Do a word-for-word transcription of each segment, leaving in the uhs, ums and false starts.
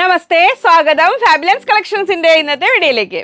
നമസ്തേ, സ്വാഗതം ഫാബുലൻസ് കളക്ഷൻസിന്റെ ഇന്നത്തെ വീഡിയോയിലേക്ക്.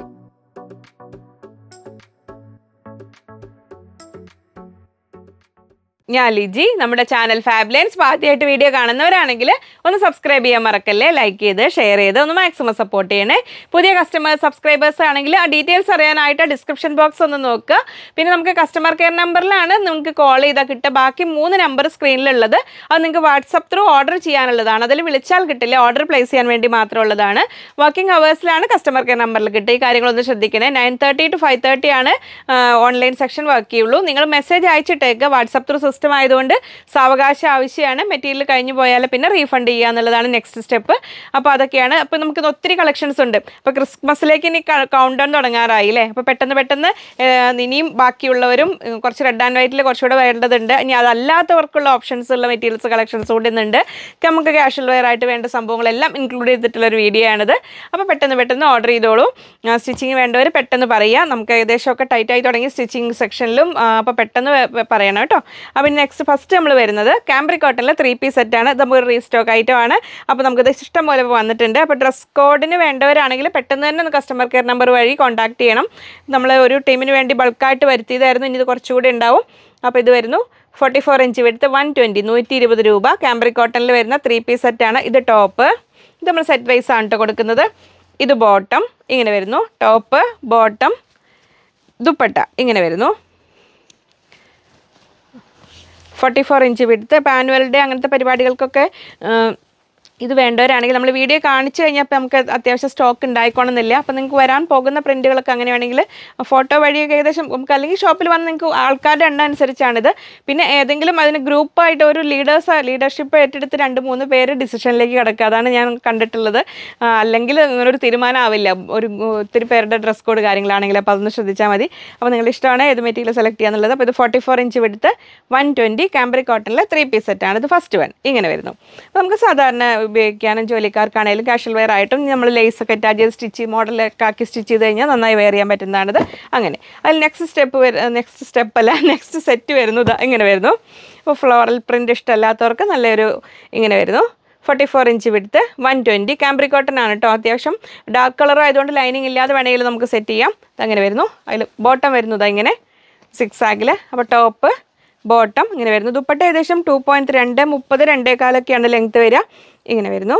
ഞാൻ ലിജി. നമ്മുടെ ചാനൽ ഫാബുലൻസ് ആദ്യമായിട്ട് വീഡിയോ കാണുന്നവരാണെങ്കിൽ ഒന്ന് സബ്സ്ക്രൈബ് ചെയ്യാൻ മറക്കല്ലേ, ലൈക്ക് ചെയ്ത് ഷെയർ ചെയ്ത് ഒന്ന് മാക്സിമം സപ്പോർട്ട് ചെയ്യണേ. പുതിയ കസ്റ്റമേഴ്സ് സബ്സ്ക്രൈബേഴ്സ് ആണെങ്കിൽ ആ ഡീറ്റെയിൽസ് അറിയാനായിട്ട് ഡിസ്ക്രിപ്ഷൻ ബോക്സ് ഒന്ന് നോക്കുക. പിന്നെ നമുക്ക് കസ്റ്റമർ കെയർ നമ്പറിലാണ് നിങ്ങൾക്ക് കോൾ ചെയ്താൽ കിട്ടുക. ബാക്കി മൂന്ന് നമ്പർ സ്ക്രീനിലുള്ളത് അത് നിങ്ങൾക്ക് വാട്സപ്പ് ത്രൂ ഓർഡർ ചെയ്യാനുള്ളതാണ്. അതിൽ വിളിച്ചാൽ കിട്ടില്ല, ഓർഡർ പ്ലേസ് ചെയ്യാൻ വേണ്ടി മാത്രമുള്ളതാണ്. വർക്കിംഗ് അവേഴ്സിലാണ് കസ്റ്റമർ കെയർ നമ്പറിൽ കിട്ടുക. ഈ കാര്യങ്ങളൊന്ന് ശ്രദ്ധിക്കണേ. Nine thirty two five thirty ആണ് ഓൺലൈൻ സെക്ഷൻ വർക്ക് ചെയ്യുള്ളൂ. നിങ്ങൾ മെസ്സേജ് അയച്ചിട്ടേക്ക്. വാട്സപ്പ് ത്രൂ സിസ്റ്റം ആയതുകൊണ്ട് സാവകാശം ആവശ്യമാണ്. മെറ്റീരിയൽ കഴിഞ്ഞു പോയാൽ പിന്നെ റീഫണ്ട് ചെയ്യുക എന്നുള്ളതാണ് നെക്സ്റ്റ് സ്റ്റെപ്പ്. അപ്പോൾ അതൊക്കെയാണ്. അപ്പോൾ നമുക്ക് ഒത്തിരി കളക്ഷൻസ് ഉണ്ട്. അപ്പോൾ ക്രിസ്മസിലേക്ക് ഇനി കൗണ്ട് ഡൗൺ തുടങ്ങാറായി അല്ലേ. അപ്പോൾ പെട്ടെന്ന് പെട്ടെന്ന് ഇനിയും ബാക്കിയുള്ളവരും കുറച്ച് റെഡ് ആൻഡ് വൈറ്റിൽ കുറച്ചുകൂടെ വേണ്ടതുണ്ട്. ഇനി അതല്ലാത്തവർക്കുള്ള ഓപ്ഷൻസ് ഉള്ള മെറ്റീരിയൽസ് കളക്ഷൻസ് കൂടുന്നുണ്ട്. നമുക്ക് ക്യാഷ്വൽ വെയർ ആയിട്ട് വേണ്ട സംഭവങ്ങളെല്ലാം ഇൻക്ലൂഡ് ചെയ്തിട്ടുള്ളൊരു വീഡിയോ ആണിത്. അപ്പോൾ പെട്ടെന്ന് പെട്ടെന്ന് ഓർഡർ ചെയ്തോളൂ. സ്റ്റിച്ചിങ് വേണ്ടവർ പെട്ടെന്ന് പറയാം. നമുക്ക് ഏകദേശമൊക്കെ ടൈറ്റായി തുടങ്ങി സ്റ്റിച്ചിങ് സെക്ഷനിലും. അപ്പോൾ പെട്ടെന്ന് പറയണം കേട്ടോ. അപ്പോൾ നെക്സ്റ്റ് ഫസ്റ്റ് നമ്മൾ വരുന്നത് കാംബ്രിക് കോട്ടണിലെ ത്രീ പീസ് സെറ്റാണ്. ഇത് നമുക്ക് റീസ്റ്റോക്ക് ഐറ്റമാണ്. അപ്പോൾ നമുക്കിത് ഇഷ്ടം പോലെ വന്നിട്ടുണ്ട്. അപ്പോൾ ഡ്രസ് കോഡിന് വേണ്ടവരാണെങ്കിൽ പെട്ടെന്ന് തന്നെ ഒന്ന് കസ്റ്റമർ കെയർ നമ്പർ വഴി കോൺടാക്ട് ചെയ്യണം. നമ്മൾ ഒരു ടീമിന് വേണ്ടി ബൾക്കായിട്ട് വരുത്തിയതായിരുന്നു. ഇനി ഇത് കുറച്ചുകൂടി ഉണ്ടാവും. അപ്പോൾ ഇത് വരുന്നു ഫോർട്ടി ഫോർ ഇഞ്ച് എടുത്ത് വൺ ട്വൻറ്റി നൂറ്റി ഇരുപത് രൂപ. കാംബ്രിക് കോട്ടണിൽ വരുന്ന ത്രീ പീസ് സെറ്റാണ്. ഇത് ടോപ്പ്. ഇത് നമ്മൾ സെറ്റ് വൈസ് ആണ് കേട്ടോ കൊടുക്കുന്നത്. ഇത് ബോട്ടം ഇങ്ങനെ വരുന്നു. ടോപ്പ്, ബോട്ടം, ദുപ്പട്ട ഇങ്ങനെ വരുന്നു. ഫോർട്ടി ഫോർ ഇഞ്ച് വിടുത്ത്. ഇപ്പോൾ ആനുവൽ ഡേ അങ്ങനത്തെ പരിപാടികൾക്കൊക്കെ ഇത് വേണ്ടവരാണെങ്കിൽ നമ്മൾ വീഡിയോ കാണിച്ചു കഴിഞ്ഞപ്പോൾ നമുക്ക് അത്യാവശ്യം സ്റ്റോക്ക് ഉണ്ടായിക്കോണമെന്നില്ല. അപ്പോൾ നിങ്ങൾക്ക് വരാൻ പോകുന്ന പ്രിൻറ്റുകളൊക്കെ അങ്ങനെ വേണമെങ്കിൽ ഫോട്ടോ വഴിയൊക്കെ ഏകദേശം നമുക്ക് അല്ലെങ്കിൽ ഷോപ്പിൽ വന്ന് നിങ്ങൾക്ക് ആൾക്കാരുടെ എണ്ണം അനുസരിച്ചാണിത്. പിന്നെ ഏതെങ്കിലും അതിന് ഗ്രൂപ്പായിട്ട് ഒരു ലീഡേഴ്സ് ലീഡർഷിപ്പ് ഏറ്റെടുത്ത് രണ്ട് മൂന്ന് പേര് ഡിസിഷനിലേക്ക് കിടക്കുക. അതാണ് ഞാൻ കണ്ടിട്ടുള്ളത്. അല്ലെങ്കിൽ ഒരു തീരുമാനം ആവില്ല. ഒരു ഒത്തിരി പേരുടെ ഡ്രസ് കോഡ് കാര്യങ്ങളാണെങ്കിൽ അപ്പോൾ അതൊന്ന് ശ്രദ്ധിച്ചാൽ മതി. അപ്പോൾ നിങ്ങളുടെ ഇഷ്ടമാണ് ഏത് മെറ്റീരിയൽ സെലക്ട് ചെയ്യാന്നുള്ളത്. അപ്പോൾ ഇത് ഫോർട്ടി ഫോർ ഇഞ്ച് വിടുത്ത് വൺ ട്വൻറ്റി കാംബ്രിക് കോട്ടണിലെ ത്രീ പീസ് സെറ്റാണ്. ഇത് ഫസ്റ്റ് വൺ ഇങ്ങനെ വരുന്നു. അപ്പോൾ നമുക്ക് സാധാരണ ഉപയോഗിക്കാനും ജോലിക്കാർക്കാണെങ്കിലും കാഷ്വൽ വെയർ ആയിട്ടും നമ്മൾ ലേസൊക്കെ അറ്റാച്ച് ചെയ്ത് സ്റ്റിച്ച് മോഡലൊക്കെ ആക്കി സ്റ്റിച്ച് ചെയ്ത് കഴിഞ്ഞാൽ നന്നായി വെയർ ചെയ്യാൻ പറ്റുന്നതാണിത്. അങ്ങനെ അതിൽ നെക്സ്റ്റ് സ്റ്റെപ്പ് നെക്സ്റ്റ് സ്റ്റെപ്പ് അല്ല നെക്സ്റ്റ് സെറ്റ് വരുന്നു. ഇങ്ങനെ വരുന്നു. അപ്പോൾ ഫ്ലോറൽ പ്രിൻ്റ് ഇഷ്ടമല്ലാത്തവർക്ക് നല്ലൊരു ഇങ്ങനെ വരുന്നു. ഫോർട്ടി ഫോർ ഇഞ്ച് വിടുത്ത് വൺ ട്വൻറ്റി കാംബ്രിക് കോട്ടൺ ആണ് കേട്ടോ. അത്യാവശ്യം ഡാർക്ക് കളർ ആയതുകൊണ്ട് ലൈനിങ് ഇല്ലാതെ വേണമെങ്കിൽ നമുക്ക് സെറ്റ് ചെയ്യാം. അങ്ങനെ വരുന്നു. അതിൽ ബോട്ടം വരുന്നത് ഇങ്ങനെ സിക്സ് ആഗിൽ. അപ്പോൾ ടോപ്പ്, ബോട്ടം ഇങ്ങനെ വരുന്നു. ദുപ്പട്ട ഏകദേശം ടു പോയിൻറ്റ് രണ്ട് മുപ്പത് രണ്ടേകാലൊക്കെയാണ് ലെങ്ത്ത് വരിക. ഇങ്ങനെ വരുന്നു.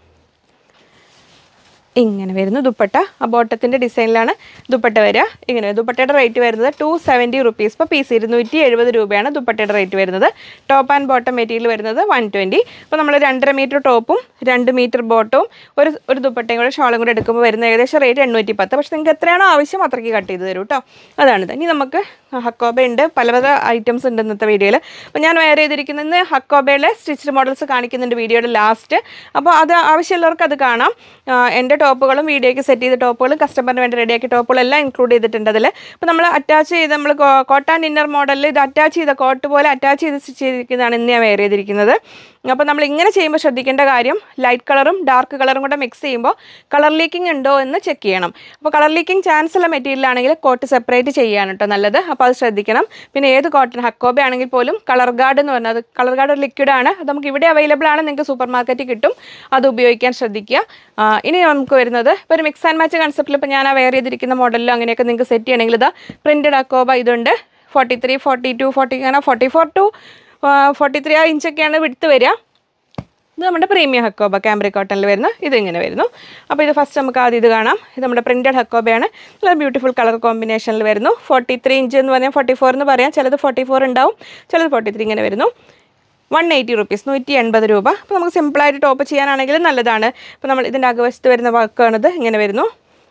ഇങ്ങനെ വരുന്നു ദുപ്പട്ട. ആ ബോട്ടത്തിൻ്റെ ഡിസൈനിലാണ് ദുപ്പട്ട വരിക. ഇങ്ങനെ ദുപ്പട്ടയുടെ റേറ്റ് വരുന്നത് ടു സെവൻറ്റി റുപ്പീസ് ഇപ്പോൾ പീസ് ഇരുന്നൂറ്റി എഴുപത് രൂപയാണ് ദുപ്പട്ടയുടെ റേറ്റ് വരുന്നത്. ടോപ്പ് ആൻഡ് ബോട്ടം മെറ്റീരിയൽ വരുന്നത് വൺ ട്വൻറ്റി. അപ്പോൾ നമ്മൾ രണ്ടര മീറ്റർ ടോപ്പും രണ്ട് മീറ്റർ ബോട്ടവും ഒരു ഒരു ദുപ്പട്ടയും കൂടെ ഷോളും കൂടെ എടുക്കുമ്പോൾ വരുന്ന ഏകദേശം റേറ്റ് എണ്ണൂറ്റി പത്ത്. പക്ഷേ നിങ്ങൾക്ക് എത്രയാണോ ആവശ്യം അത്രയ്ക്ക് കട്ട് ചെയ്ത് തരും കേട്ടോ. അതാണിത്. ഇനി നമുക്ക് ഹക്കോബ ഉണ്ട്. പല പല ഐറ്റംസ് ഉണ്ട് ഇന്നത്തെ വീഡിയോയിൽ. അപ്പോൾ ഞാൻ വെയർ ചെയ്തിരിക്കുന്നത് ഹക്കോബയിലെ സ്റ്റിച്ച്ഡ് മോഡൽസ് കാണിക്കുന്നുണ്ട് വീഡിയോയുടെ ലാസ്റ്റ്. അപ്പോൾ അത് ആവശ്യമുള്ളവർക്ക് അത് കാണാം. എൻ്റെ ടോപ്പുകളും വീഡിയോയ്ക്ക് സെറ്റ് ചെയ്ത ടോപ്പുകളും കസ്റ്റമറിന് വേണ്ടി റെഡിയാക്കിയ ടോപ്പുകളും എല്ലാം ഇൻക്ലൂഡ് ചെയ്തിട്ടുണ്ട് അതിൽ. അപ്പോൾ നമ്മൾ അറ്റാച്ച് ചെയ്ത് നമ്മൾ കോട്ടൺ ഇന്നർ മോഡലിൽ ഇത് അറ്റാച്ച് ചെയ്ത കോട്ട് പോലെ അറ്റാച്ച് ചെയ്ത് സ്റ്റിച്ച് ചെയ്തിരിക്കുന്നതാണ് ഇന്ന് ഞാൻ വെയർ ചെയ്തിരിക്കുന്നത്. അപ്പോൾ നമ്മൾ ഇങ്ങനെ ചെയ്യുമ്പോൾ ശ്രദ്ധിക്കേണ്ട കാര്യം ലൈറ്റ് കളറും ഡാർക്ക് കളറും കൂടെ മിക്സ് ചെയ്യുമ്പോൾ കളർ ലീക്കിംഗ് ഉണ്ടോ എന്ന് ചെക്ക് ചെയ്യണം. അപ്പോൾ കളർ ലീക്കിംഗ് ചാൻസ് ഉള്ള മെറ്റീരിയൽ ആണെങ്കിൽ കോട്ട് സെപ്പറേറ്റ് ചെയ്യാണ് കേട്ടോ നല്ലത്. അപ്പോൾ അത് ശ്രദ്ധിക്കണം. പിന്നെ ഏത് കോട്ടൺ ഹക്കോബ ആണെങ്കിൽ പോലും കളർ ഗാർഡ് എന്ന് പറഞ്ഞാൽ അത് കളർ ഗാർഡ് ഒരു ലിക്വിഡാണ്. അത് നമുക്ക് ഇവിടെ അവൈലബിൾ ആണ്. നിങ്ങൾക്ക് സൂപ്പർ മാർക്കറ്റിൽ കിട്ടും. അത് ഉപയോഗിക്കാൻ ശ്രദ്ധിക്കുക. ഇനി നമുക്ക് വരുന്നത് ഇപ്പോൾ ഒരു മിക്സ് ആൻഡ് മാച്ച് കൺസെപ്റ്റിൽ ഇപ്പോൾ ഞാൻ ആ വെയർ ചെയ്തിരിക്കുന്ന മോഡലിലും അങ്ങനെയൊക്കെ നിങ്ങൾക്ക് സെറ്റ് ചെയ്യണമെങ്കിൽ ഇതാ പ്രിൻറ്റഡ് ഹക്കോബ ഇതുണ്ട്. Forty three forty two forty അങ്ങനെ forty four two forty three ആ ഇഞ്ചൊക്കെയാണ് വിടുത്ത് വരിക. ഇത് നമ്മുടെ പ്രീമിയം ഹക്കോബ കാംബ്രിക് കോട്ടണിൽ വരുന്നു. ഇത് ഇങ്ങനെ വരുന്നു. അപ്പോൾ ഇത് ഫസ്റ്റ് നമുക്ക് ആദ്യം ഇത് കാണാം. ഇത് നമ്മുടെ പ്രിൻറ്റഡ് ഹക്കോബയാണ്. നല്ല ബ്യൂട്ടിഫുൾ കളർ കോമ്പിനേഷനിൽ വരുന്നു. ഫോർട്ടി ത്രീ ഇഞ്ച് എന്ന് പറഞ്ഞാൽ ഫോർട്ടി ഫോർ എന്ന് പറയാം. ചിലത് ഫോർട്ടി ഫോർ ഉണ്ടാവും, ചിലത് ഫോർട്ടി ത്രീ ഇങ്ങനെ വരുന്നു. വൺ എയ്റ്റി റുപ്പീസ് നൂറ്റി എൺപത് രൂപ. അപ്പോൾ നമുക്ക് സിമ്പിളായിട്ട് ടോപ്പ് ചെയ്യാനാണെങ്കിൽ നല്ലതാണ്. അപ്പോൾ നമ്മൾ ഇതിൻ്റെ അകവശത്ത് വരുന്ന വർക്കാണിത്. ഇങ്ങനെ വരുന്നു.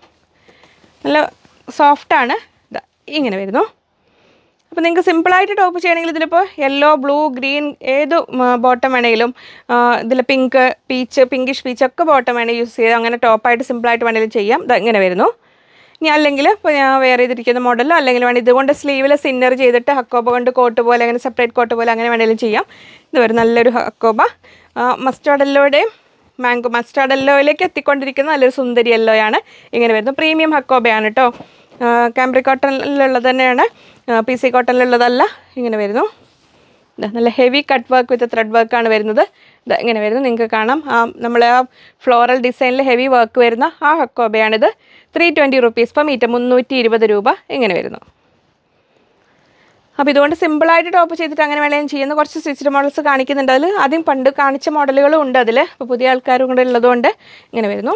നല്ല സോഫ്റ്റാണ്. ഇങ്ങനെ വരുന്നു. അപ്പോൾ നിങ്ങൾക്ക് സിമ്പിളായിട്ട് ടോപ്പ് ചെയ്യണമെങ്കിൽ ഇതിലിപ്പോൾ യെല്ലോ, ബ്ലൂ, ഗ്രീൻ ഏത് ബോട്ടം വേണമെങ്കിലും ഇതിൽ പിങ്ക്, പീച്ച്, പിങ്കിഷ് പീച്ച് ഒക്കെ ബോട്ടം വേണമെങ്കിൽ യൂസ് ചെയ്ത് അങ്ങനെ ടോപ്പായിട്ട് സിമ്പിളായിട്ട് വേണമെങ്കിലും ചെയ്യാം. ഇത് ഇങ്ങനെ വരുന്നു. ഇനി അല്ലെങ്കിൽ ഇപ്പോൾ ഞാൻ വെയർ ചെയ്തിരിക്കുന്ന മോഡലോ അല്ലെങ്കിൽ വേണമെങ്കിൽ ഇതുകൊണ്ട് സ്ലീവിൽ സിന്നർ ചെയ്തിട്ട് ഹക്കോബ കൊണ്ട് കോട്ട് പോലെ അങ്ങനെ സെപ്പറേറ്റ് കോട്ട് പോലെ അങ്ങനെ വേണമെങ്കിലും ചെയ്യാം. ഇത് വരും നല്ലൊരു ഹക്കോബ. മസ്റ്റാർഡ് യെല്ലോയുടെയും മാംഗോ മസ്റ്റാർഡ് യെല്ലോയിലേക്ക് എത്തിക്കൊണ്ടിരിക്കുന്ന നല്ലൊരു സുന്ദരി യെല്ലോയാണ്. ഇങ്ങനെ വരുന്നു. പ്രീമിയം ഹക്കോബയാണ് കേട്ടോ. കാംബ്രിക് കോട്ടണിലുള്ളത് തന്നെയാണ്, പി സി കോട്ടണിലുള്ളതല്ല. ഇങ്ങനെ വരുന്നു. നല്ല heavy cut work with thread വർക്കാണ് വരുന്നത്. ഇത് ഇങ്ങനെ വരുന്നു. നിങ്ങൾക്ക് കാണാം ആ നമ്മൾ ആ ഫ്ലോറൽ ഡിസൈനിൽ ഹെവി വർക്ക് വരുന്ന ആ ഹക്കോബയാണിത്. Three twenty rupees per metre, മുന്നൂറ്റി ഇരുപത് രൂപ ഇങ്ങനെ വരുന്നു. അപ്പോൾ ഇതുകൊണ്ട് സിമ്പിളായിട്ട് ടോപ്പ് ചെയ്തിട്ട് അങ്ങനെ വേണമെങ്കിലും ചെയ്യുന്ന കുറച്ച് സ്റ്റിച്ച്ഡ് മോഡൽസ് കാണിക്കുന്നുണ്ട്. അതിൽ ആദ്യം പണ്ട് കാണിച്ച മോഡലുകളും ഉണ്ട് അതിൽ. അപ്പോൾ പുതിയ ആൾക്കാരും കൂടെ ഉള്ളതുകൊണ്ട് ഇങ്ങനെ വരുന്നു.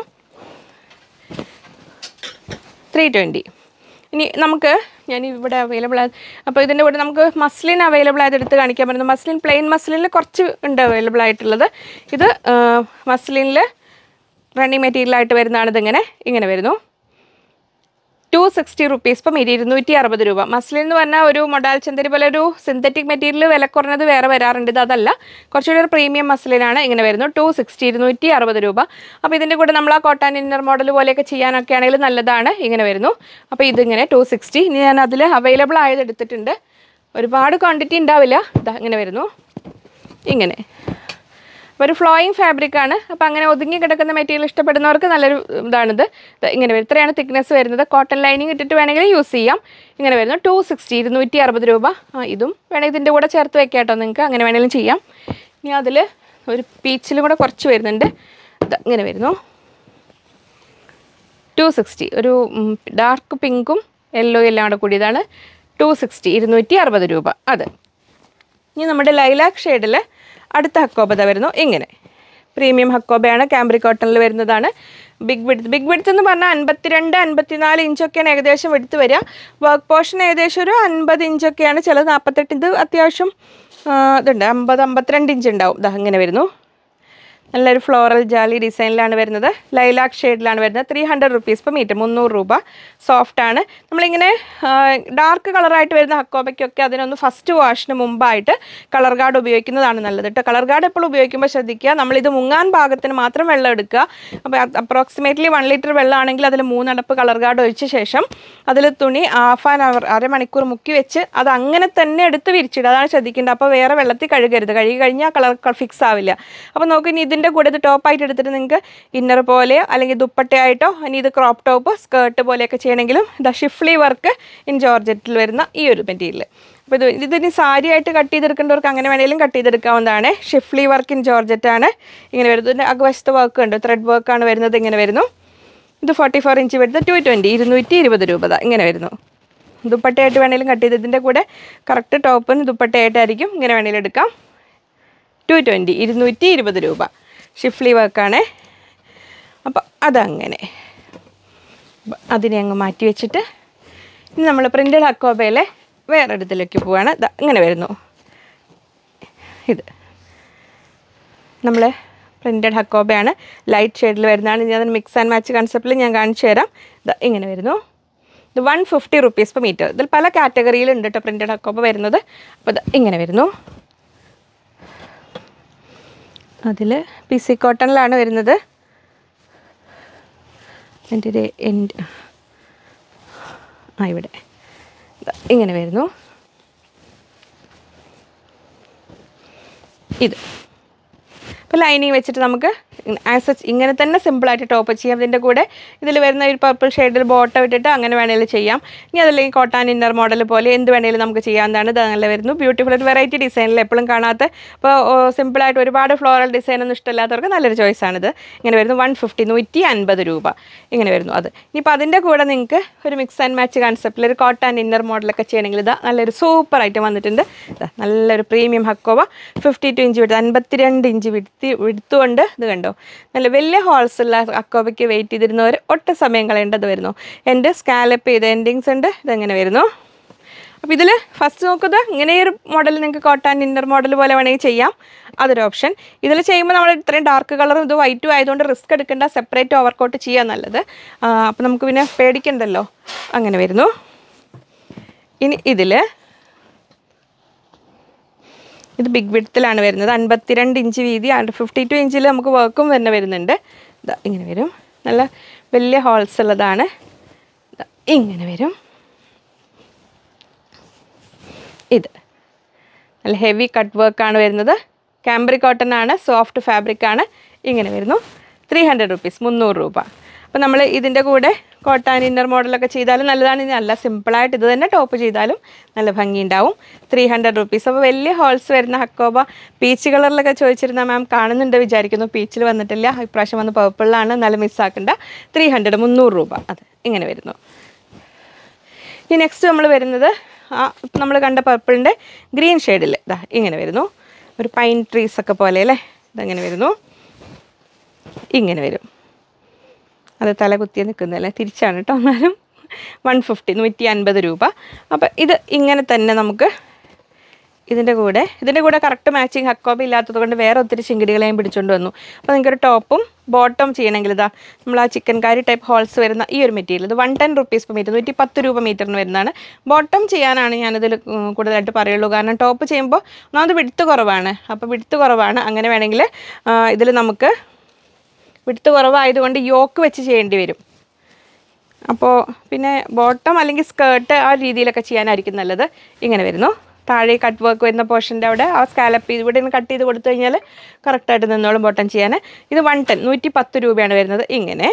Three twenty. ഇനി നമുക്ക് ഞാൻ ഇവിടെ അവൈലബിൾ ആയത്, അപ്പോൾ ഇതിൻ്റെ കൂടെ നമുക്ക് മസ്ലിൻ അവൈലബിൾ ആയത് എടുത്ത് കാണിക്കാൻ പറ്റുന്നത്. മസ്ലിൻ പ്ലെയിൻ മസ്ലിനിൽ കുറച്ച് ഉണ്ട് അവൈലബിൾ ആയിട്ടുള്ളത്. ഇത് മസ്ലിനിൽ റണ്ണിങ് മെറ്റീരിയലായിട്ട് വരുന്നതാണ്. ഇതിങ്ങനെ ഇങ്ങനെ വരുന്നു. ടു സിക്സ്റ്റി റുപ്പീസ് ഇപ്പം ഇരുന്നൂറ്റി അറുപത് രൂപ. മസ്ലിൻ എന്ന് പറഞ്ഞാൽ ഒരു മൊഡാൽ ചന്ദരി പോലെ ഒരു സിന്തറ്റിക് മെറ്റീരിയൽ വില കുറഞ്ഞത് വേറെ വരാറുണ്ട്. ഇത് അതല്ല, കുറച്ചുകൂടി ഒരു പ്രീമിയം മസ്ലിനാണ്. ഇങ്ങനെ വരുന്നു. ടു സിക്സ്റ്റി ഇരുന്നൂറ്റി അറുപത് രൂപ. അപ്പോൾ ഇതിൻ്റെ കൂടെ നമ്മൾ ആ കോട്ടൺ ഇന്നർ മോഡൽ പോലെയൊക്കെ ചെയ്യാനൊക്കെ ആണെങ്കിൽ നല്ലതാണ്. ഇങ്ങനെ വരുന്നു. അപ്പോൾ ഇതിങ്ങനെ ടു സിക്സ്റ്റി. ഇനി ഞാൻ അതിൽ അവൈലബിൾ ആയത് എടുത്തിട്ടുണ്ട്. ഒരുപാട് ക്വാണ്ടിറ്റി ഉണ്ടാവില്ല. ഇതാ ഇങ്ങനെ വരുന്നു. ഇങ്ങനെ ഒരു ഫ്ലോയിങ് ഫാബ്രിക്കാണ്. അപ്പോൾ അങ്ങനെ ഒതുങ്ങി കിടക്കുന്ന മെറ്റീരിയൽ ഇഷ്ടപ്പെടുന്നവർക്ക് നല്ലൊരു ഇതാണിത്. ഇങ്ങനെ വരും. ഇത്രയാണ് തിക്നെസ് വരുന്നത്. കോട്ടൺ ലൈനിങ് ഇട്ടിട്ട് വേണമെങ്കിൽ യൂസ് ചെയ്യാം. ഇങ്ങനെ വരുന്നു. ടു സിക്സ്റ്റി ഇരുന്നൂറ്റി അറുപത് രൂപ. ആ ഇതും വേണമെങ്കിൽ ഇതിൻ്റെ കൂടെ ചേർത്ത് വെക്കാം കേട്ടോ. നിങ്ങൾക്ക് അങ്ങനെ വേണമെങ്കിലും ചെയ്യാം. ഇനി അതിൽ ഒരു പീച്ചിലും കൂടെ കുറച്ച് വരുന്നുണ്ട്. ഇങ്ങനെ വരുന്നു. ടു സിക്സ്റ്റി ഒരു ഡാർക്ക് പിങ്കും യെല്ലോ എല്ലാം കൂടെ കൂടിയതാണ്. ടു സിക്സ്റ്റി ഇരുന്നൂറ്റി അറുപത് രൂപ. അത് ഇനി നമ്മുടെ ലൈലാക്ക് ഷെയ്ഡിൽ അടുത്ത ഹക്കോബ വരുന്നു. ഇങ്ങനെ പ്രീമിയം ഹക്കോബയാണ്. കാംബ്രിക് കോട്ടണിൽ വരുന്നതാണ്. ബിഗ് വിഡ്ത്ത് ബിഗ് വിഡ്ത്ത് എന്ന് പറഞ്ഞാൽ അൻപത്തിരണ്ട് അൻപത്തിനാല് ഇഞ്ചൊക്കെയാണ് ഏകദേശം വിഡ്ത്ത് വരിക. വർക്ക് പോർഷൻ ഏകദേശം ഒരു അൻപത് ഇഞ്ചൊക്കെയാണ്, ചിലത് നാൽപ്പത്തെട്ട്. ഇത് അത്യാവശ്യം ഇതുണ്ട്, അമ്പത് അമ്പത്തിരണ്ട് ഇഞ്ച് ഉണ്ടാവും. ഇതാ ഇങ്ങനെ വരുന്നു. നല്ലൊരു ഫ്ലോറൽ ജാലി ഡിസൈനിലാണ് വരുന്നത്. ലൈലാക്ക് ഷെയ്ഡിലാണ് വരുന്നത്. Three hundred rupees per metre, മുന്നൂറ് രൂപ. സോഫ്റ്റാണ്. നമ്മളിങ്ങനെ ഡാർക്ക് കളറായിട്ട് വരുന്ന ഹക്കോബയ്ക്കൊക്കെ അതിനൊന്ന് ഫസ്റ്റ് വാഷിന് മുമ്പായിട്ട് കളർ ഗാർഡ് ഉപയോഗിക്കുന്നതാണ് നല്ലത് കേട്ടോ. കളർ ഗാർഡ് എപ്പോഴും ഉപയോഗിക്കുമ്പോൾ ശ്രദ്ധിക്കുക, നമ്മളിത് മുങ്ങാൻ പാകത്തിന് മാത്രം വെള്ളം എടുക്കുക. അപ്പോൾ അപ്രോക്സിമേറ്റ്ലി വൺ ലിറ്റർ വെള്ളമാണെങ്കിൽ അതിൽ മൂന്നടപ്പ് കളർ ഗാർഡ് ഒഴിച്ച ശേഷം അതിൽ തുണി ഹാഫ് ആൻ അവർ അരമണിക്കൂർ മുക്കി വെച്ച് അത് അങ്ങനെ തന്നെ എടുത്ത് വിരിച്ചിടുക. അതാണ് ശ്രദ്ധിക്കേണ്ടത്. അപ്പോൾ വേറെ വെള്ളത്തിൽ കഴുകരുത്. കഴുകി കഴിഞ്ഞാൽ കളർ ഫിക്സ് ആവില്ല. അപ്പോൾ നോക്കി ഇനി ഇതിൻ്റെ കൂടെ ഇത് ടോപ്പായിട്ട് എടുത്തിട്ട് നിങ്ങൾക്ക് ഇന്നർ പോലെയോ അല്ലെങ്കിൽ ദുപ്പട്ടയായിട്ടോ ഇനി ഇത് ക്രോപ്പ് ടോപ്പ് സ്കേർട്ട് പോലെയൊക്കെ ചെയ്യണമെങ്കിലും ഇതാ ഷിഫ്ലി വർക്ക് ഇൻ ജോർജറ്റിൽ വരുന്ന ഈ ഒരു മെറ്റീരിയൽ. അപ്പോൾ ഇത് ഇതിന് സാരി ആയിട്ട് കട്ട് ചെയ്തെടുക്കേണ്ടവർക്ക് അങ്ങനെ വേണമെങ്കിലും കട്ട് ചെയ്തെടുക്കാവുന്നതാണ്. ഷിഫ്ലി വർക്ക് ഇൻ ജോർജറ്റാണ് ഇങ്ങനെ വരുന്നത്. ഇതിൻ്റെ അകവശത്ത് വർക്ക് ഉണ്ട്, ത്രെഡ് വർക്കാണ് വരുന്നത്. ഇങ്ങനെ വരുന്നു. ഇത് ഫോർട്ടി ഫോർ ഇഞ്ച് വരുന്നത് ടു ട്വൻറ്റി ഇരുന്നൂറ്റി ഇരുപത് രൂപ. ഇങ്ങനെ വരുന്നു. ദുപ്പട്ടയായിട്ട് വേണമെങ്കിലും കട്ട് ചെയ്ത് ഇതിൻ്റെ കൂടെ കറക്റ്റ് ടോപ്പിന് ദുപ്പട്ടയായിട്ടായിരിക്കും. ഇങ്ങനെ വേണമെങ്കിലും എടുക്കാം. ടു ട്വൻറ്റി ഇരുന്നൂറ്റി ഇരുപത് രൂപ. ഷിഫ്ലി വർക്കാണ്. അപ്പോൾ അതങ്ങനെ അതിനെ അങ്ങ് മാറ്റി വെച്ചിട്ട് ഇനി നമ്മൾ പ്രിൻ്റഡ് ഹക്കോബയിലെ വേറെ ഇടത്തിലേക്ക് പോവുകയാണ്. ഇങ്ങനെ വരുന്നു. ഇത് നമ്മൾ പ്രിൻ്റഡ് ഹക്കോബയാണ്. ലൈറ്റ് ഷെയ്ഡിൽ വരുന്നതാണ്. ഇനി അതിന് മിക്സ് ആൻഡ് മാച്ച് കൺസെപ്റ്റിൽ ഞാൻ കാണിച്ചു തരാം. ഇത് ഇങ്ങനെ വരുന്നു. ഇത് one fifty rupees per metre. ഇതിൽ പല കാറ്റഗറിയിലുണ്ട് കേട്ടോ പ്രിൻ്റഡ് ഹക്കോബ വരുന്നത്. അപ്പോൾ ഇത് ഇങ്ങനെ വരുന്നു. അതിൽ പി സി കോട്ടണിലാണ് വരുന്നത്. എൻ്റെ ഒരു എൻഡ് ആ ഇവിടെ ഇങ്ങനെ വരുന്നു. ഇത് അപ്പോൾ ലൈനിങ് വെച്ചിട്ട് നമുക്ക് ആസ് സച്ച് ഇങ്ങനെ തന്നെ സിമ്പിളായിട്ട് ടോപ്പ് ചെയ്യാം. ഇതിൻ്റെ കൂടെ ഇതിൽ വരുന്ന ഒരു പർപ്പിൾ ഷെയ്ഡിൽ ബോട്ടം ഇട്ടിട്ട് അങ്ങനെ വേണമെങ്കിലും ചെയ്യാം. ഇനി അതല്ലെങ്കിൽ കോട്ടൺ ഇന്നർ മോഡൽ പോലെ എന്ത് വേണമെങ്കിലും നമുക്ക് ചെയ്യാവുന്നതാണ്. ഇത് നല്ല വരുന്നു. ബ്യൂട്ടിഫുൾ ഒരു വെറൈറ്റി ഡിസൈനിൽ എപ്പോഴും കാണാത്ത, അപ്പോൾ സിമ്പിളായിട്ട് ഒരുപാട് ഫ്ലോറൽ ഡിസൈനൊന്നും ഇഷ്ടമില്ലാത്തവർക്ക് നല്ലൊരു ചോയ്സാണിത്. ഇങ്ങനെ വരുന്നു. വൺ ഫിഫ്റ്റി നൂറ്റി അൻപത് രൂപ ഇങ്ങനെ വരുന്നു. അത് ഇനിയിപ്പോൾ അതിൻ്റെ കൂടെ നിങ്ങൾക്ക് ഒരു മിക്സ് ആൻഡ് മാച്ച് കൺസെപ്റ്റിൽ ഒരു കോട്ടൺ ഇന്നർ മോഡലൊക്കെ ചെയ്യണമെങ്കിൽ ഇതാ നല്ലൊരു സൂപ്പർ ഐറ്റം വന്നിട്ടുണ്ട്. നല്ലൊരു premium Hakoba fifty two inch width അൻപത്തിരണ്ട് ഇഞ്ച് വിടുത്തി വിടുത്തുകൊണ്ട് ഇത് കണ്ടോ നല്ല വലിയ ഹോൾസ് ഉള്ള ഹക്കോബയ്ക്ക് വെയിറ്റ് ചെയ്തിരുന്നവർ ഒട്ടും സമയം കളയേണ്ടത് വരുന്നു. എൻ്റെ സ്കാലപ്പ് ചെയ്ത എൻഡിങ്സ് ഉണ്ട്. ഇതെങ്ങനെ വരുന്നു. അപ്പോൾ ഇതിൽ ഫസ്റ്റ് നോക്കുന്നത് ഇങ്ങനെ ഒരു മോഡൽ നിങ്ങൾക്ക് കോട്ടൺ ഇന്നർ മോഡൽ പോലെ വേണമെങ്കിൽ ചെയ്യാം. അതൊരു ഓപ്ഷൻ. ഇതിൽ ചെയ്യുമ്പോൾ നമ്മൾ ഇത്രയും ഡാർക്ക് കളറും ഇത് വൈറ്റും ആയതുകൊണ്ട് റിസ്ക് എടുക്കേണ്ട, സെപ്പറേറ്റ് ഓവർകോട്ട് ചെയ്യാൻ നല്ലത്. അപ്പോൾ നമുക്ക് പിന്നെ പേടിക്കണ്ടല്ലോ. അങ്ങനെ വരുന്നു. ഇനി ഇതിൽ ഇത് ബിഗ് വിഡ്ത്തിലാണ് വരുന്നത്. അൻപത്തിരണ്ട് ഇഞ്ച് വീതി, ഫിഫ്റ്റി ടു ഇഞ്ചിൽ നമുക്ക് വർക്കും തന്നെ വരുന്നുണ്ട്. ഇതാ ഇങ്ങനെ വരും. നല്ല വലിയ ഹോൾസ് ഉള്ളതാണ്. ഇങ്ങനെ വരും. ഇത് നല്ല ഹെവി കട്ട് വർക്കാണ് വരുന്നത്. കാംബ്രിക് കോട്ടൺ ആണ്, സോഫ്റ്റ് ഫാബ്രിക് ആണ്. ഇങ്ങനെ വരുന്നു. ത്രീ ഹൺഡ്രഡ് റുപ്പീസ് മുന്നൂറ് രൂപ. അപ്പോൾ നമ്മൾ ഇതിൻ്റെ കൂടെ കോട്ടാൻ ഇന്നർ മോഡലൊക്കെ ചെയ്താലും നല്ലതാണ്. ഇനി നല്ല സിമ്പിളായിട്ട് ഇത് തന്നെ ടോപ്പ് ചെയ്താലും നല്ല ഭംഗിയുണ്ടാവും. Three hundred rupees. അപ്പോൾ വലിയ ഹോൾസ് വരുന്ന ഹക്കോബ പീച്ച് കളറിലൊക്കെ ചോദിച്ചിരുന്ന മാം കാണുന്നുണ്ട് വിചാരിക്കുന്നു. പീച്ചിൽ വന്നിട്ടില്ല, ഇപ്രാവശ്യം വന്ന് പർപ്പിളിലാണ്, നല്ല മിസ്സാക്കണ്ട. ത്രീ ഹൺഡ്രഡ് മുന്നൂറ് രൂപ അത് ഇങ്ങനെ വരുന്നു. ഇനി നെക്സ്റ്റ് നമ്മൾ വരുന്നത് ആ നമ്മൾ കണ്ട പർപ്പിളിൻ്റെ ഗ്രീൻ ഷെയ്ഡിൽ ഇതാ ഇങ്ങനെ വരുന്നു. ഒരു പൈൻ ട്രീസൊക്കെ പോലെ അല്ലേ, ഇതങ്ങനെ വരുന്നു. ഇങ്ങനെ വരും. അത് തല കുത്തിയ നിൽക്കുന്നതല്ലേ, തിരിച്ചാണ് കേട്ടോ. എന്നാലും വൺ ഫിഫ്റ്റി നൂറ്റി അൻപത് രൂപ. അപ്പം ഇത് ഇങ്ങനെ തന്നെ നമുക്ക് ഇതിൻ്റെ കൂടെ ഇതിൻ്റെ കൂടെ കറക്റ്റ് മാച്ചിങ് ഹക്കോബ ഇല്ലാത്തത് കൊണ്ട് വേറെ ഒത്തിരി ചിങ്കിടികളെയും പിടിച്ചുകൊണ്ട് വന്നു. അപ്പോൾ നിങ്ങൾക്കൊരു ടോപ്പും ബോട്ടം ചെയ്യണമെങ്കിൽ ഇതാ നമ്മൾ ആ ചിക്കൻ കാരി ടൈപ്പ് ഹോൾസ് വരുന്ന ഈ ഒരു മെറ്റീരിയൽ ഇത് one ten rupees per metre, നൂറ്റി പത്ത് രൂപ മീറ്ററിന് വരുന്നതാണ്. ബോട്ടം ചെയ്യാനാണ് ഞാനിതിൽ കൂടുതലായിട്ട് പറയുള്ളൂ. കാരണം ടോപ്പ് ചെയ്യുമ്പോൾ ഒന്നാമത് വിടുത്ത് കുറവാണ്. അപ്പോൾ വിടുത്ത് കുറവാണ്. അങ്ങനെ വേണമെങ്കിൽ ഇതിൽ നമുക്ക് വിടുത്ത് കുറവായതുകൊണ്ട് യോക്ക് വെച്ച് ചെയ്യേണ്ടി വരും. അപ്പോൾ പിന്നെ ബോട്ടം അല്ലെങ്കിൽ സ്കേർട്ട് ആ രീതിയിലൊക്കെ ചെയ്യാനായിരിക്കും നല്ലത്. ഇങ്ങനെ വരുന്നു. താഴെ കട്ട് വർക്ക് വരുന്ന പോർഷൻ്റെ അവിടെ ആ സ്കാലപ്പ് ഇവിടെ നിന്ന് കട്ട് ചെയ്ത് കൊടുത്തു കഴിഞ്ഞാൽ കറക്റ്റായിട്ട് നിന്നോളും ബോട്ടം ചെയ്യാൻ. ഇത് വൺ ടെൻ നൂറ്റി പത്ത് രൂപയാണ് വരുന്നത്. ഇങ്ങനെ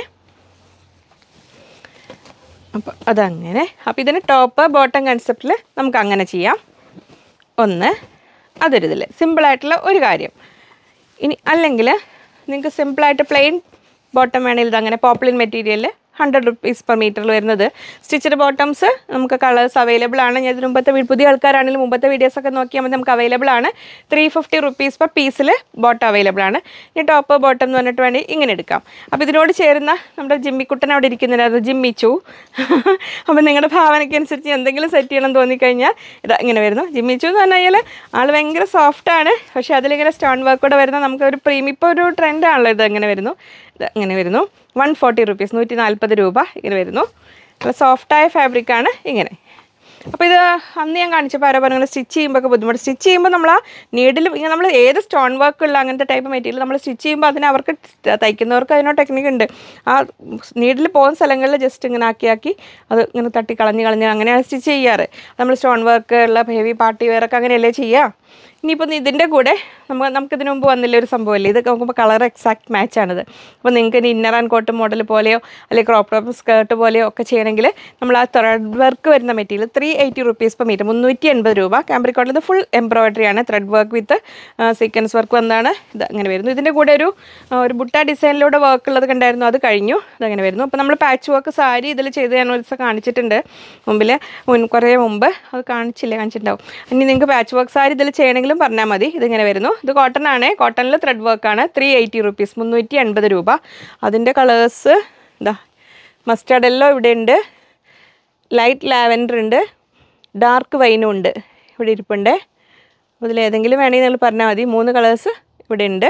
അപ്പോൾ അതങ്ങനെ. അപ്പോൾ ഇതിന് ടോപ്പ് ബോട്ടം കൺസെപ്റ്റിൽ നമുക്ക് അങ്ങനെ ചെയ്യാം. ഒന്ന് അതൊരു ഇതിൽ സിമ്പിളായിട്ടുള്ള ഒരു കാര്യം. ഇനി അല്ലെങ്കിൽ നിങ്ങൾക്ക് സിമ്പിളായിട്ട് പ്ലെയിൻ ബോട്ടം വേണമെങ്കിൽ ഇതങ്ങനെ പോപ്ലിൻ മെറ്റീരിയലിൽ ഹൺഡ്രഡ് റുപ്പീസ് പെർ മീറ്ററിൽ വരുന്നത്. സ്റ്റിച്ചഡ് ബോട്ടംസ് നമുക്ക് കളേഴ്സ് അവൈലബിൾ ആണ്. ഞാൻ ഇതിന് മുമ്പത്തെ പുതിയ ആൾക്കാരാണെങ്കിലും മുമ്പത്തെ വീഡിയോസൊക്കെ നോക്കിയാൽ മതി, നമുക്ക് അവൈലബിൾ ആണ്. ത്രീ ഫിഫ്റ്റി റുപ്പീസ് പെർ പീസിൽ ബോട്ടം അവൈലബിൾ ആണ്. ഇനി ടോപ്പ് ബോട്ടം എന്ന് പറഞ്ഞിട്ട് വേണമെങ്കിൽ ഇങ്ങനെ എടുക്കാം. അപ്പോൾ ഇതിനോട് ചേരുന്ന നമ്മുടെ ജിമ്മിക്കുട്ടൻ അവിടെ ഇരിക്കുന്നുണ്ടായിരുന്നു, ജിമ്മിച്ചു. അപ്പോൾ നിങ്ങളുടെ ഭാവനയ്ക്ക് അനുസരിച്ച് എന്തെങ്കിലും സെറ്റ് ചെയ്യണം തോന്നിക്കഴിഞ്ഞാൽ ഇത് ഇങ്ങനെ വരുന്നു. ജിമ്മിച്ചു എന്ന് പറഞ്ഞു കഴിഞ്ഞാൽ ആൾ ഭയങ്കര സോഫ്റ്റാണ്. പക്ഷേ അതിലിങ്ങനെ സ്റ്റോൺ വർക്ക് കൂടെ വരുന്ന നമുക്ക് ഒരു പ്രീമിയം ഇപ്പോൾ ഒരു ട്രെൻഡാണല്ലോ ഇത്. ഇങ്ങനെ വരുന്നു. ഇത് ഇങ്ങനെ വരുന്നു. വൺ ഫോർട്ടി റുപ്പീസ് നൂറ്റി നാൽപ്പത് രൂപ ഇങ്ങനെ വരുന്നു. നല്ല സോഫ്റ്റായ ഫാബ്രിക്കാണ് ഇങ്ങനെ. അപ്പോൾ ഇത് അന്ന് ഞാൻ കാണിച്ചപ്പോൾ ആരോ പറഞ്ഞു സ്റ്റിച്ച് ചെയ്യുമ്പോൾ ഒക്കെ ബുദ്ധിമുട്ട്. സ്റ്റിച്ച് ചെയ്യുമ്പോൾ നമ്മൾ ആ നീഡിൽ ഇങ്ങനെ നമ്മൾ ഏത് സ്റ്റോൺ വർക്കുള്ള അങ്ങനത്തെ ടൈപ്പ് മെറ്റീരിയൽ നമ്മൾ സ്റ്റിച്ച് ചെയ്യുമ്പോൾ അതിന് അവർക്ക് തയ്ക്കുന്നവർക്ക് അതിനോ ടെക്നിക്ക് ഉണ്ട്. ആ നീഡിൽ പോകുന്ന സ്ഥലങ്ങളിൽ ജസ്റ്റ് ഇങ്ങനെ ആക്കി ആക്കി അത് ഇങ്ങനെ തട്ടി കളഞ്ഞ് കളഞ്ഞ് അങ്ങനെയാണ് സ്റ്റിച്ച് ചെയ്യാറ്. നമ്മൾ സ്റ്റോൺ വർക്ക് ഉള്ള ഹെവി പാർട്ടി വെയറൊക്കെ അങ്ങനെയല്ലേ ചെയ്യുക. ഇനിയിപ്പോൾ ഇതിൻ്റെ കൂടെ നമുക്ക് നമുക്കിതിന് മുമ്പ് വന്നില്ല ഒരു സംഭവമല്ലേ, ഇത് നോക്കുമ്പോൾ കളർ എക്സാക്ട് മാച്ചാണിത്. അപ്പോൾ നിങ്ങൾക്ക് ഇനി ഇന്നർ ആൻഡ് കോട്ട് മോഡൽ പോലെയോ അല്ലെങ്കിൽ ക്രോപ്പ് ടോപ്പ് സ്കേർട്ട് പോലെയോ ഒക്കെ ചെയ്യണമെങ്കിൽ നമ്മൾ ആ ത്രെഡ് വർക്ക് വരുന്ന material three eighty rupees per metre, മുന്നൂറ്റി എൺപത് രൂപ. കാംബ്രിക്കോട്ടിൽ ഇത് ഫുൾ എംബ്രോയിഡറി ആണ്, thread work with sequence work വന്നാണ് ഇത് അങ്ങനെ വരുന്നു. ഇതിൻ്റെ കൂടെ ഒരു ഒരു ബുട്ട ഡിസൈനിലൂടെ വർക്ക് ഉള്ളത് കണ്ടായിരുന്നു, അത് കഴിഞ്ഞു. അതങ്ങനെ വരുന്നു. അപ്പോൾ നമ്മൾ പാച്ച് വർക്ക് സാരി ഇതിൽ ചെയ്ത് ഞാൻ ഒരു ദിവസം കാണിച്ചിട്ടുണ്ട് മുമ്പിൽ, മുൻ കുറേ മുമ്പ് അത് കാണിച്ചില്ലേ, കാണിച്ചിട്ടുണ്ടാവും. ഇനി നിങ്ങൾക്ക് പാച്ച് വർക്ക് സാരി ഇതിൽ ചെയ്യണമെങ്കിലും പറഞ്ഞാൽ മതി. ഇതിങ്ങനെ വരുന്നു. ഇത് കോട്ടൺ ആണ്, കോട്ടണിൽ ത്രെഡ് വർക്കാണ്. ത്രീ എയ്റ്റി റുപ്പീസ് മുന്നൂറ്റി എൺപത് രൂപ. അതിൻ്റെ കളേഴ്സ് ഇതാ മസ്റ്റാർഡ് യെല്ലോ ഇവിടെ ഉണ്ട്, ലൈറ്റ് ലാവൻഡർ ഉണ്ട്, ഡാർക്ക് വൈനും ഉണ്ട് ഇവിടെ ഇരിപ്പുണ്ട്. അതിലേതെങ്കിലും വേണമെങ്കിൽ നിങ്ങൾ പറഞ്ഞാൽ മതി. മൂന്ന് കളേഴ്സ് ഇവിടെ ഉണ്ട്.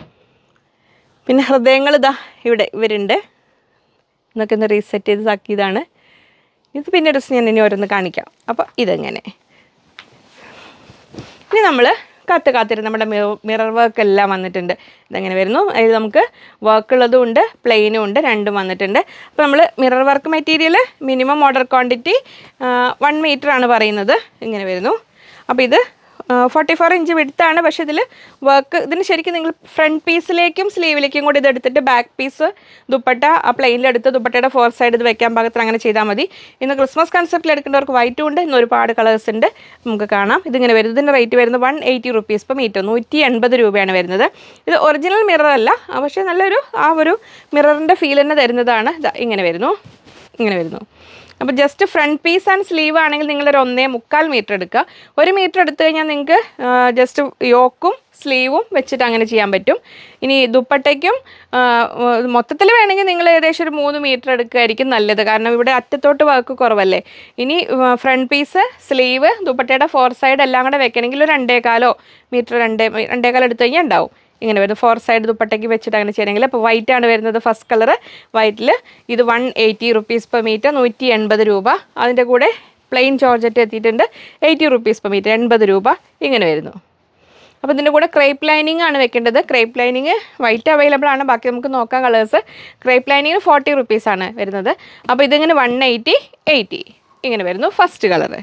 പിന്നെ ഹൃദയങ്ങൾ ഇതാ ഇവിടെ ഇവരുണ്ട്. എന്നൊക്കെ ഒന്ന് റീസെറ്റ് ചെയ്ത് ആക്കിയതാണ് ഇത്. പിന്നെ ഒരു ദിവസം ഞാൻ ഇനി ഓരോന്ന് കാണിക്കാം. അപ്പോൾ ഇതെങ്ങനെ ഇനി നമ്മൾ കാത്ത് കാത്തിരുന്ന് നമ്മുടെ മിറർ വർക്ക് എല്ലാം വന്നിട്ടുണ്ട്. ഇതെങ്ങനെ വരുന്നു. അതിൽ നമുക്ക് വർക്കുള്ളതും ഉണ്ട് പ്ലെയിനും ഉണ്ട്, രണ്ടും വന്നിട്ടുണ്ട്. അപ്പോൾ നമ്മൾ mirror work material minimum order quantity one metre ആണ് പറയുന്നത്. ഇങ്ങനെ വരുന്നു. അപ്പോൾ ഇത് ഫോർട്ടി ഫോർ ഇഞ്ച് വിടുത്താണ്. പക്ഷേ ഇതിൽ വർക്ക് ഇതിന് ശരിക്കും നിങ്ങൾ ഫ്രണ്ട് പീസിലേക്കും സ്ലീവിലേക്കും കൂടി ഇതെടുത്തിട്ട് ബാക്ക് പീസ് ദുപ്പട്ട ആ പ്ലെയിനിലെടുത്ത് ദുപ്പട്ടയുടെ ഫോർ സൈഡ് ഇത് വെക്കാൻ പാകത്തിൽ അങ്ങനെ ചെയ്താൽ മതി. ഇന്ന് ക്രിസ്മസ് കൺസെപ്റ്റിൽ എടുക്കേണ്ടവർക്ക് വൈറ്റും ഉണ്ട്. ഇന്ന് ഒരുപാട് കളേഴ്സ് ഉണ്ട്, നമുക്ക് കാണാം. ഇതിങ്ങനെ വരുന്നത് ഇതിൻ്റെ റേറ്റ് വരുന്നത് one eighty rupees per metre, നൂറ്റി എൺപത് രൂപയാണ് വരുന്നത്. ഇത് ഒറിജിനൽ മിറർ അല്ല, പക്ഷേ നല്ലൊരു ആ ഒരു മിററിൻ്റെ ഫീൽ തന്നെ തരുന്നതാണ്. ഇങ്ങനെ വരുന്നു. ഇങ്ങനെ വരുന്നു. അപ്പോൾ just front piece and sleeve ആണെങ്കിൽ നിങ്ങളൊരു ഒന്നേ മുക്കാൽ മീറ്റർ എടുക്കുക. ഒരു മീറ്റർ എടുത്തു കഴിഞ്ഞാൽ നിങ്ങൾക്ക് ജസ്റ്റ് യോക്കും സ്ലീവും വെച്ചിട്ട് അങ്ങനെ ചെയ്യാൻ പറ്റും. ഇനി ദുപ്പട്ടയ്ക്കും മൊത്തത്തിൽ വേണമെങ്കിൽ നിങ്ങൾ ഏകദേശം ഒരു മൂന്ന് മീറ്റർ എടുക്കുകയായിരിക്കും നല്ലത്. കാരണം ഇവിടെ അറ്റത്തോട്ട് വർക്ക് കുറവല്ലേ. ഇനി ഫ്രണ്ട് പീസ് സ്ലീവ് ദുപ്പട്ടയുടെ ഫോർ സൈഡ് എല്ലാം കൂടെ വെക്കണമെങ്കിൽ ഒരു രണ്ടേകാലോ മീറ്റർ രണ്ടേ രണ്ടേകാലം എടുത്തു കഴിഞ്ഞാൽ ഉണ്ടാവും. ഇങ്ങനെ വരുന്നത് ഫോർ സൈഡ് ദുപ്പട്ടയ്ക്ക് വെച്ചിട്ട് അങ്ങനെ ചെയ്യണമെങ്കിൽ. അപ്പോൾ വൈറ്റ് ആണ് വരുന്നത് ഫസ്റ്റ് കളർ. വൈറ്റിൽ ഇത് one eighty rupees per metre, നൂറ്റി എൺപത് രൂപ. അതിൻ്റെ കൂടെ പ്ലെയിൻ ജോർജറ്റ് എത്തിയിട്ടുണ്ട്, എയ്റ്റി റുപ്പീസ് പെർ മീറ്റർ, എൺപത് രൂപ. ഇങ്ങനെ വരുന്നു. അപ്പോൾ ഇതിൻ്റെ കൂടെ ക്രേപ്പ് ലൈനിങ് ആണ് വെക്കേണ്ടത്. ക്രേപ്പ് ലൈനിങ് വൈറ്റ് അവൈലബിൾ ആണ്, ബാക്കി നമുക്ക് നോക്കാം colours. Crepe lining forty rupees ആണ് വരുന്നത്. അപ്പോൾ ഇതിങ്ങനെ വൺ എയ്റ്റി എയ്റ്റി ഇങ്ങനെ വരുന്നു ഫസ്റ്റ് കളറ്.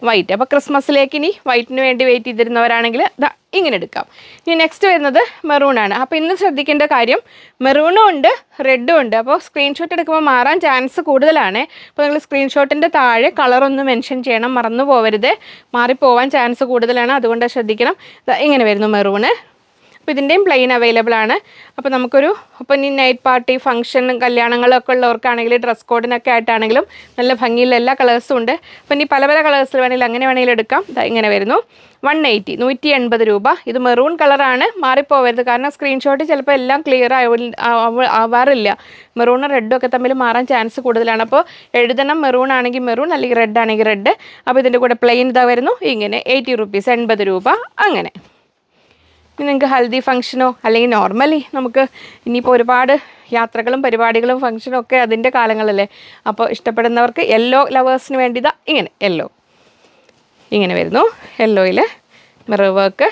വൈറ്റ്. അപ്പോൾ ക്രിസ്മസിലേക്ക് ഇനി വൈറ്റിന് വേണ്ടി വെയിറ്റ് ചെയ്തിരുന്നവരാണെങ്കിൽ ദാ ഇങ്ങനെ എടുക്കാം. ഇനി നെക്സ്റ്റ് വരുന്നത് മെറൂൺ ആണ്. അപ്പോൾ ഇന്ന് ശ്രദ്ധിക്കേണ്ട കാര്യം മെറൂണും ഉണ്ട് റെഡും ഉണ്ട്. അപ്പോൾ സ്ക്രീൻഷോട്ട് എടുക്കുമ്പോൾ മാറാൻ ചാൻസ് കൂടുതലാണ്. അപ്പോൾ നിങ്ങൾ സ്ക്രീൻഷോട്ടിൻ്റെ താഴെ കളറൊന്ന് മെൻഷൻ ചെയ്യണം, മറന്നു പോകരുത്, മാറിപ്പോവാൻ ചാൻസ് കൂടുതലാണ്, അതുകൊണ്ട് ശ്രദ്ധിക്കണം. ഇങ്ങനെ വരുന്നു മെറൂണ്. അപ്പോൾ ഇതിൻ്റെയും പ്ലെയിൻ അവൈലബിൾ ആണ്. അപ്പോൾ നമുക്കൊരു അപ്പോൾ ഇനി നൈറ്റ് പാർട്ടി ഫംഗ്ഷൻ കല്യാണങ്ങളൊക്കെ ഉള്ളവർക്കാണെങ്കിൽ ഡ്രസ് കോഡിനൊക്കെ ആയിട്ടാണെങ്കിലും നല്ല ഭംഗിയുള്ള എല്ലാ കളേഴ്സും ഉണ്ട്. അപ്പോൾ ഇനി പല പല കളേഴ്സിൽ വേണമെങ്കിൽ അങ്ങനെ വേണമെങ്കിലും എടുക്കാം. ഇങ്ങനെ വരുന്നു വൺ എയ്റ്റി നൂറ്റി എൺപത് രൂപ. ഇത് മെറൂൺ കളറാണ്, മാറിപ്പോവരുത്. കാരണം സ്ക്രീൻഷോട്ട് ചിലപ്പോൾ എല്ലാം ക്ലിയർ ആവാറില്ല. മെറൂണും റെഡും ഒക്കെ തമ്മിൽ മാറാൻ ചാൻസ് കൂടുതലാണ്. അപ്പോൾ എഴുതണം മെറൂൺ ആണെങ്കിൽ മെറൂൺ, അല്ലെങ്കിൽ റെഡ് ആണെങ്കിൽ റെഡ്. അപ്പോൾ ഇതിൻ്റെ കൂടെ പ്ലെയിൻ ഇതാ വരുന്നു ഇങ്ങനെ എയ്റ്റി റുപ്പീസ് എൺപത് രൂപ. അങ്ങനെ ഇനി നിങ്ങൾക്ക് ഹൽദി ഫംഗ്ഷനോ അല്ലെങ്കിൽ നോർമലി നമുക്ക് ഇനിയിപ്പോൾ ഒരുപാട് യാത്രകളും പരിപാടികളും ഫംഗ്ഷനും ഒക്കെ അതിൻ്റെ കാലങ്ങളല്ലേ. അപ്പോൾ ഇഷ്ടപ്പെടുന്നവർക്ക് യെല്ലോ ലവേഴ്സിന് വേണ്ടി ഇതാ ഇങ്ങനെ യെല്ലോ ഇങ്ങനെ വരുന്നു. യെല്ലോയിൽ മിറർ വർക്ക്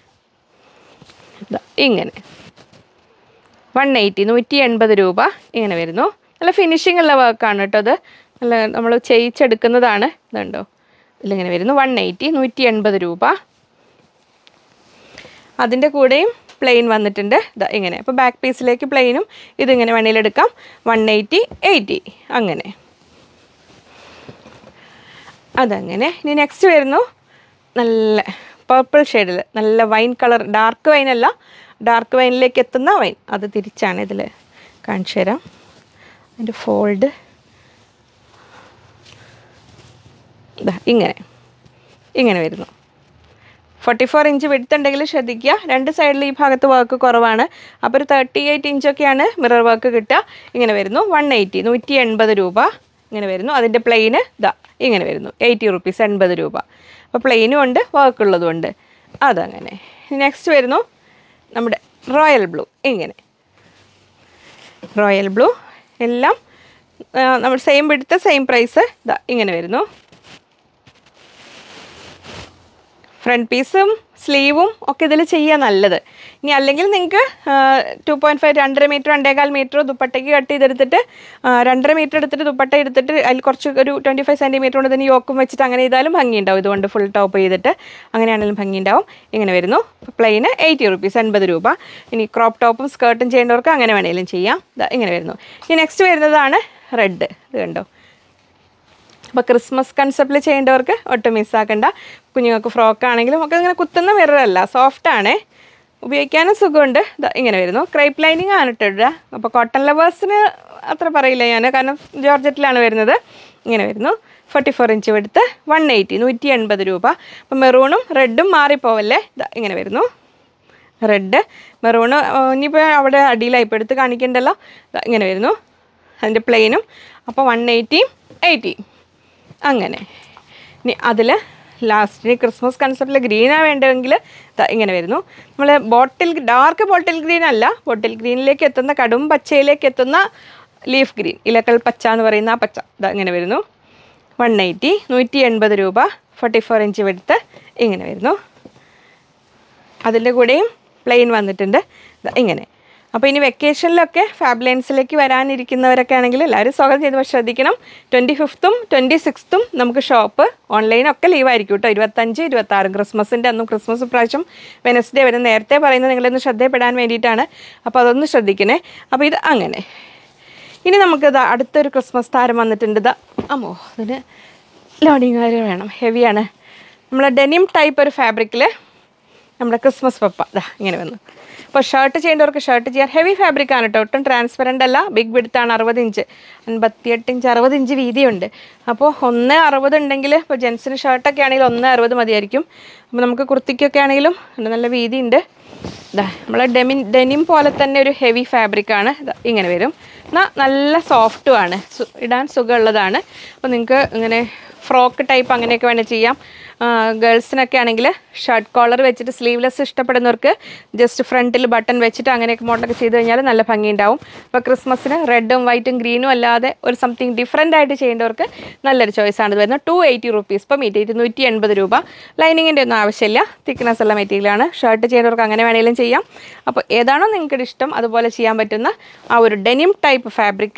ഇതാ ഇങ്ങനെ വൺ എയ്റ്റി നൂറ്റി എൺപത് രൂപ ഇങ്ങനെ വരുന്നു. നല്ല ഫിനിഷിംഗ് ഉള്ള വർക്കാണ് കേട്ടോ. അത് നല്ല നമ്മൾ ചെയ്യിച്ചെടുക്കുന്നതാണ്. ഇതുണ്ടോ ഇതിലിങ്ങനെ വരുന്നു വൺ എയ്റ്റി നൂറ്റി എൺപത് രൂപ. അതിൻ്റെ കൂടെയും പ്ലെയിൻ വന്നിട്ടുണ്ട് ഇതാ ഇങ്ങനെ. അപ്പോൾ ബാക്ക് പീസിലേക്ക് പ്ലെയിനും ഇതിങ്ങനെ വേണമെങ്കിലെടുക്കാം. വൺ എയ്റ്റി എയ്റ്റി അങ്ങനെ അതങ്ങനെ. ഇനി നെക്സ്റ്റ് വരുന്നു നല്ല പർപ്പിൾ ഷെയ്ഡിൽ നല്ല വൈൻ കളർ, ഡാർക്ക് വൈനല്ല, ഡാർക്ക് വൈനിലേക്ക് എത്തുന്ന വൈൻ. അത് തിരിച്ചാണ് ഇതിൽ കാണിച്ചു തരാം. അതിൻ്റെ ഫോൾഡ് ഇതാ ഇങ്ങനെ ഇങ്ങനെ വരുന്നു. ഫോർട്ടി ഫോർ ഇഞ്ച് വിടുത്തുണ്ടെങ്കിൽ ശ്രദ്ധിക്കുക. രണ്ട് സൈഡിൽ ഈ ഭാഗത്ത് വർക്ക് കുറവാണ്. അപ്പോൾ ഒരു തേർട്ടി എയ്റ്റ് ഇഞ്ചൊക്കെയാണ് മിറർ വർക്ക് കിട്ടുക. ഇങ്ങനെ വരുന്നു വൺ എയ്റ്റി നൂറ്റി എൺപത് രൂപ ഇങ്ങനെ വരുന്നു. അതിൻ്റെ പ്ലെയിന് ഇതാ ഇങ്ങനെ വരുന്നു എയ്റ്റി റുപ്പീസ് എൺപത് രൂപ. അപ്പോൾ പ്ലെയിനും ഉണ്ട് വർക്കുള്ളതും ഉണ്ട്. അതങ്ങനെ. നെക്സ്റ്റ് വരുന്നു നമ്മുടെ റോയൽ ബ്ലൂ ഇങ്ങനെ. റോയൽ ബ്ലൂ എല്ലാം നമ്മൾ സെയിം വിടുത്ത് സെയിം പ്രൈസ് ഇതാ ഇങ്ങനെ വരുന്നു. ഫ്രണ്ട് പീസും സ്ലീവും ഒക്കെ ഇതിൽ ചെയ്യുക നല്ലത്. ഇനി അല്ലെങ്കിൽ നിങ്ങൾക്ക് ടു പോയിൻറ്റ് ഫൈവ് രണ്ടര മീറ്റർ രണ്ടേകാൽ മീറ്റർ ദുപ്പട്ടയ്ക്ക് കട്ട് ചെയ്തെടുത്തിട്ട് രണ്ടര മീറ്റർ എടുത്തിട്ട് ദുപ്പട്ട എടുത്തിട്ട് അതിൽ കുറച്ച് ഒരു ട്വൻറ്റി ഫൈവ് സെൻറ്റിമീറ്റർ കൊണ്ട് തന്നെ യോക്കും വെച്ചിട്ട് അങ്ങനെ ചെയ്താലും ഭംഗിയുണ്ടാവും. ഇതുകൊണ്ട് ഫുൾ ടോപ്പ് ചെയ്തിട്ട് അങ്ങനെയാണെങ്കിലും ഭംഗിയുണ്ടാവും. ഇങ്ങനെ വരുന്നു. പ്ലെയിന് എയ്റ്റി റുപ്പീസ് എൺപത് രൂപ. ഇനി ക്രോപ്പ് ടോപ്പും സ്കേർട്ടും ചെയ്യേണ്ടവർക്ക് അങ്ങനെ വേണമെങ്കിലും ചെയ്യാം. ഇങ്ങനെ വരുന്നു. ഇനി നെക്സ്റ്റ് വരുന്നതാണ് റെഡ്. ഇത് കണ്ടോ. അപ്പോൾ ക്രിസ്മസ് കൺസെപ്റ്റിൽ ചെയ്യേണ്ടവർക്ക് ഒട്ടും മിസ്സാക്കണ്ട. കുഞ്ഞുങ്ങൾക്ക് ഫ്രോക്കാണെങ്കിലും ഒക്കെ ഇങ്ങനെ കുത്തുന്ന മിററല്ല, സോഫ്റ്റാണ്, ഉപയോഗിക്കാനും സുഖമുണ്ട്. ഇങ്ങനെ വരുന്നു. ക്രൈപ്പ് ലൈനിങ് ആണ് ഇട്ടിടുക. അപ്പോൾ കോട്ടൺ ലവേഴ്സിന് അത്ര പറയില്ല ഞാൻ, കാരണം ജോർജറ്റിലാണ് വരുന്നത്. ഇങ്ങനെ വരുന്നു. ഫോർട്ടി ഫോർ ഇഞ്ച് എടുത്ത് വൺ എയ്റ്റി നൂറ്റി എൺപത് രൂപ. അപ്പോൾ മെറൂണും റെഡും മാറിപ്പോവല്ലേ. ഇങ്ങനെ വരുന്നു റെഡ് മെറൂണ്. ഇനിയിപ്പോൾ അവിടെ അടിയിലായി ഇപ്പോൾ എടുത്ത് കാണിക്കേണ്ടല്ലോ. ഇങ്ങനെ വരുന്നു അതിൻ്റെ പ്ലെയിനും. അപ്പോൾ വൺ എയ്റ്റിയും എയ്റ്റിയും അങ്ങനെ. ഇനി അതിൽ ലാസ്റ്റിന് ക്രിസ്മസ് കൺസെപ്റ്റിൽ ഗ്രീനാണ് വേണ്ടതെങ്കിൽ ഇങ്ങനെ വരുന്നു. നമ്മൾ ബോട്ടിൽ ഡാർക്ക് ബോട്ടിൽ ഗ്രീൻ അല്ല, ബോട്ടിൽ ഗ്രീനിലേക്ക് എത്തുന്ന കടും പച്ചയിലേക്ക് എത്തുന്ന ലീഫ് ഗ്രീൻ, ഇലക്കൾ പച്ച എന്ന് പറയുന്ന ആ പച്ച. ഇതാ ഇങ്ങനെ വരുന്നു. വൺ എയ്റ്റി നൂറ്റി എൺപത് രൂപ. ഫോർട്ടി ഫോർ ഇഞ്ച് എടുത്ത് ഇങ്ങനെ വരുന്നു. അതിൻ്റെ കൂടെയും പ്ലെയിൻ വന്നിട്ടുണ്ട് ഇങ്ങനെ. അപ്പോൾ ഇനി വെക്കേഷനിലൊക്കെ ഫാബ് ലൈൻസിലേക്ക് വരാനിരിക്കുന്നവരൊക്കെ ആണെങ്കിൽ എല്ലാവരും സ്വാഗതം ചെയ്ത്. പക്ഷേ ശ്രദ്ധിക്കണം, ട്വൻറ്റി ഫിഫ്ത്തും ട്വൻറ്റി സിക്സ്ത്തും നമുക്ക് ഷോപ്പ് ഓൺലൈനൊക്കെ ലീവായിരിക്കും കേട്ടോ. ഇരുപത്തഞ്ച് ഇരുപത്താറും ക്രിസ്മസിൻ്റെ അന്നും. ക്രിസ്മസ് പ്രാവശ്യം വെനസ്ഡേ വരെ നേരത്തെ പറയുന്നത് നിങ്ങളൊന്ന് ശ്രദ്ധപ്പെടാൻ വേണ്ടിയിട്ടാണ്. അപ്പോൾ അതൊന്ന് ശ്രദ്ധിക്കണേ. അപ്പോൾ ഇത് അങ്ങനെ. ഇനി നമുക്കിത് അടുത്തൊരു ക്രിസ്മസ് താരം വന്നിട്ടുണ്ട്. ഇതാ അമ്മോ, അതിന് ലോഡിങ് കാര്യം വേണം, ഹെവിയാണ്. നമ്മൾ ഡെനിം ടൈപ്പ് ഒരു ഫാബ്രിക്കിൽ നമ്മുടെ ക്രിസ്മസ് പപ്പ ഇതാ ഇങ്ങനെ വന്നു. അപ്പോൾ ഷർട്ട് ചെയ്യേണ്ടവർക്ക് ഷർട്ട് ചെയ്യാൻ. ഹെവി ഫാബ്രിക്കാണ് കേട്ടോ, ഒട്ടും ട്രാൻസ്പെറൻ്റ് അല്ല. ബിഗ് വിഡ്ത്താണ്, അറുപത് ഇഞ്ച് അൻപത്തിയെട്ട് ഇഞ്ച് അറുപത് ഇഞ്ച് വീതിയുണ്ട്. അപ്പോൾ ഒന്ന് അറുപത് ഉണ്ടെങ്കിൽ ഇപ്പോൾ ജെൻസിന് ഷർട്ടൊക്കെ ആണെങ്കിൽ ഒന്ന് അറുപത് മതിയായിരിക്കും. അപ്പോൾ നമുക്ക് കുർത്തിക്കൊക്കെ ആണെങ്കിലും നല്ല വീതിയുണ്ട്. ഇതാ നമ്മളെ ഡെമിൻ ഡെനിം പോലെ തന്നെ ഒരു ഹെവി ഫാബ്രിക്കാണ്. ഇങ്ങനെ വരും. എന്നാൽ നല്ല സോഫ്റ്റുമാണ്, ഇടാൻ സുഖമുള്ളതാണ്. അപ്പോൾ നിങ്ങൾക്ക് ഇങ്ങനെ ഫ്രോക്ക് ടൈപ്പ് അങ്ങനെയൊക്കെ വേണേൽ ചെയ്യാം. ഗേൾസിനൊക്കെ ആണെങ്കിൽ ഷർട്ട് കോളർ വെച്ചിട്ട് സ്ലീവ്ലെസ് ഇഷ്ടപ്പെടുന്നവർക്ക് ജസ്റ്റ് ഫ്രണ്ടിൽ ബട്ടൺ വെച്ചിട്ട് അങ്ങനെയൊക്കെ മോഡലൊക്കെ ചെയ്ത് കഴിഞ്ഞാൽ നല്ല ഭംഗിയുണ്ടാവും. അപ്പോൾ ക്രിസ്മസിന് റെഡും വൈറ്റും ഗ്രീനും അല്ലാതെ ഒരു സംതിങ് ഡിഫറെൻ്റ് ആയിട്ട് ചെയ്യേണ്ടവർക്ക് നല്ലൊരു ചോയ്സാണ് ഇത് വരുന്നത്. ടു എയ്റ്റി റുപ്പീസ് ഇപ്പോൾ മീറ്റ് ഇരുന്നൂറ്റി എൺപത് രൂപ. ലൈനിങ്ങിൻ്റെ ഒന്നും ആവശ്യമില്ല, തിക്നെസ് ഉള്ള മെറ്റീരിയലാണ്. ഷർട്ട് ചെയ്യേണ്ടവർക്ക് അങ്ങനെ വേണമെങ്കിലും ചെയ്യാം. അപ്പോൾ ഏതാണോ നിങ്ങൾക്കിടെ ഇഷ്ടം അതുപോലെ ചെയ്യാൻ പറ്റുന്ന ആ ഒരു ഡെനിം ടൈപ്പ് ഫാബ്രിക്കിൽ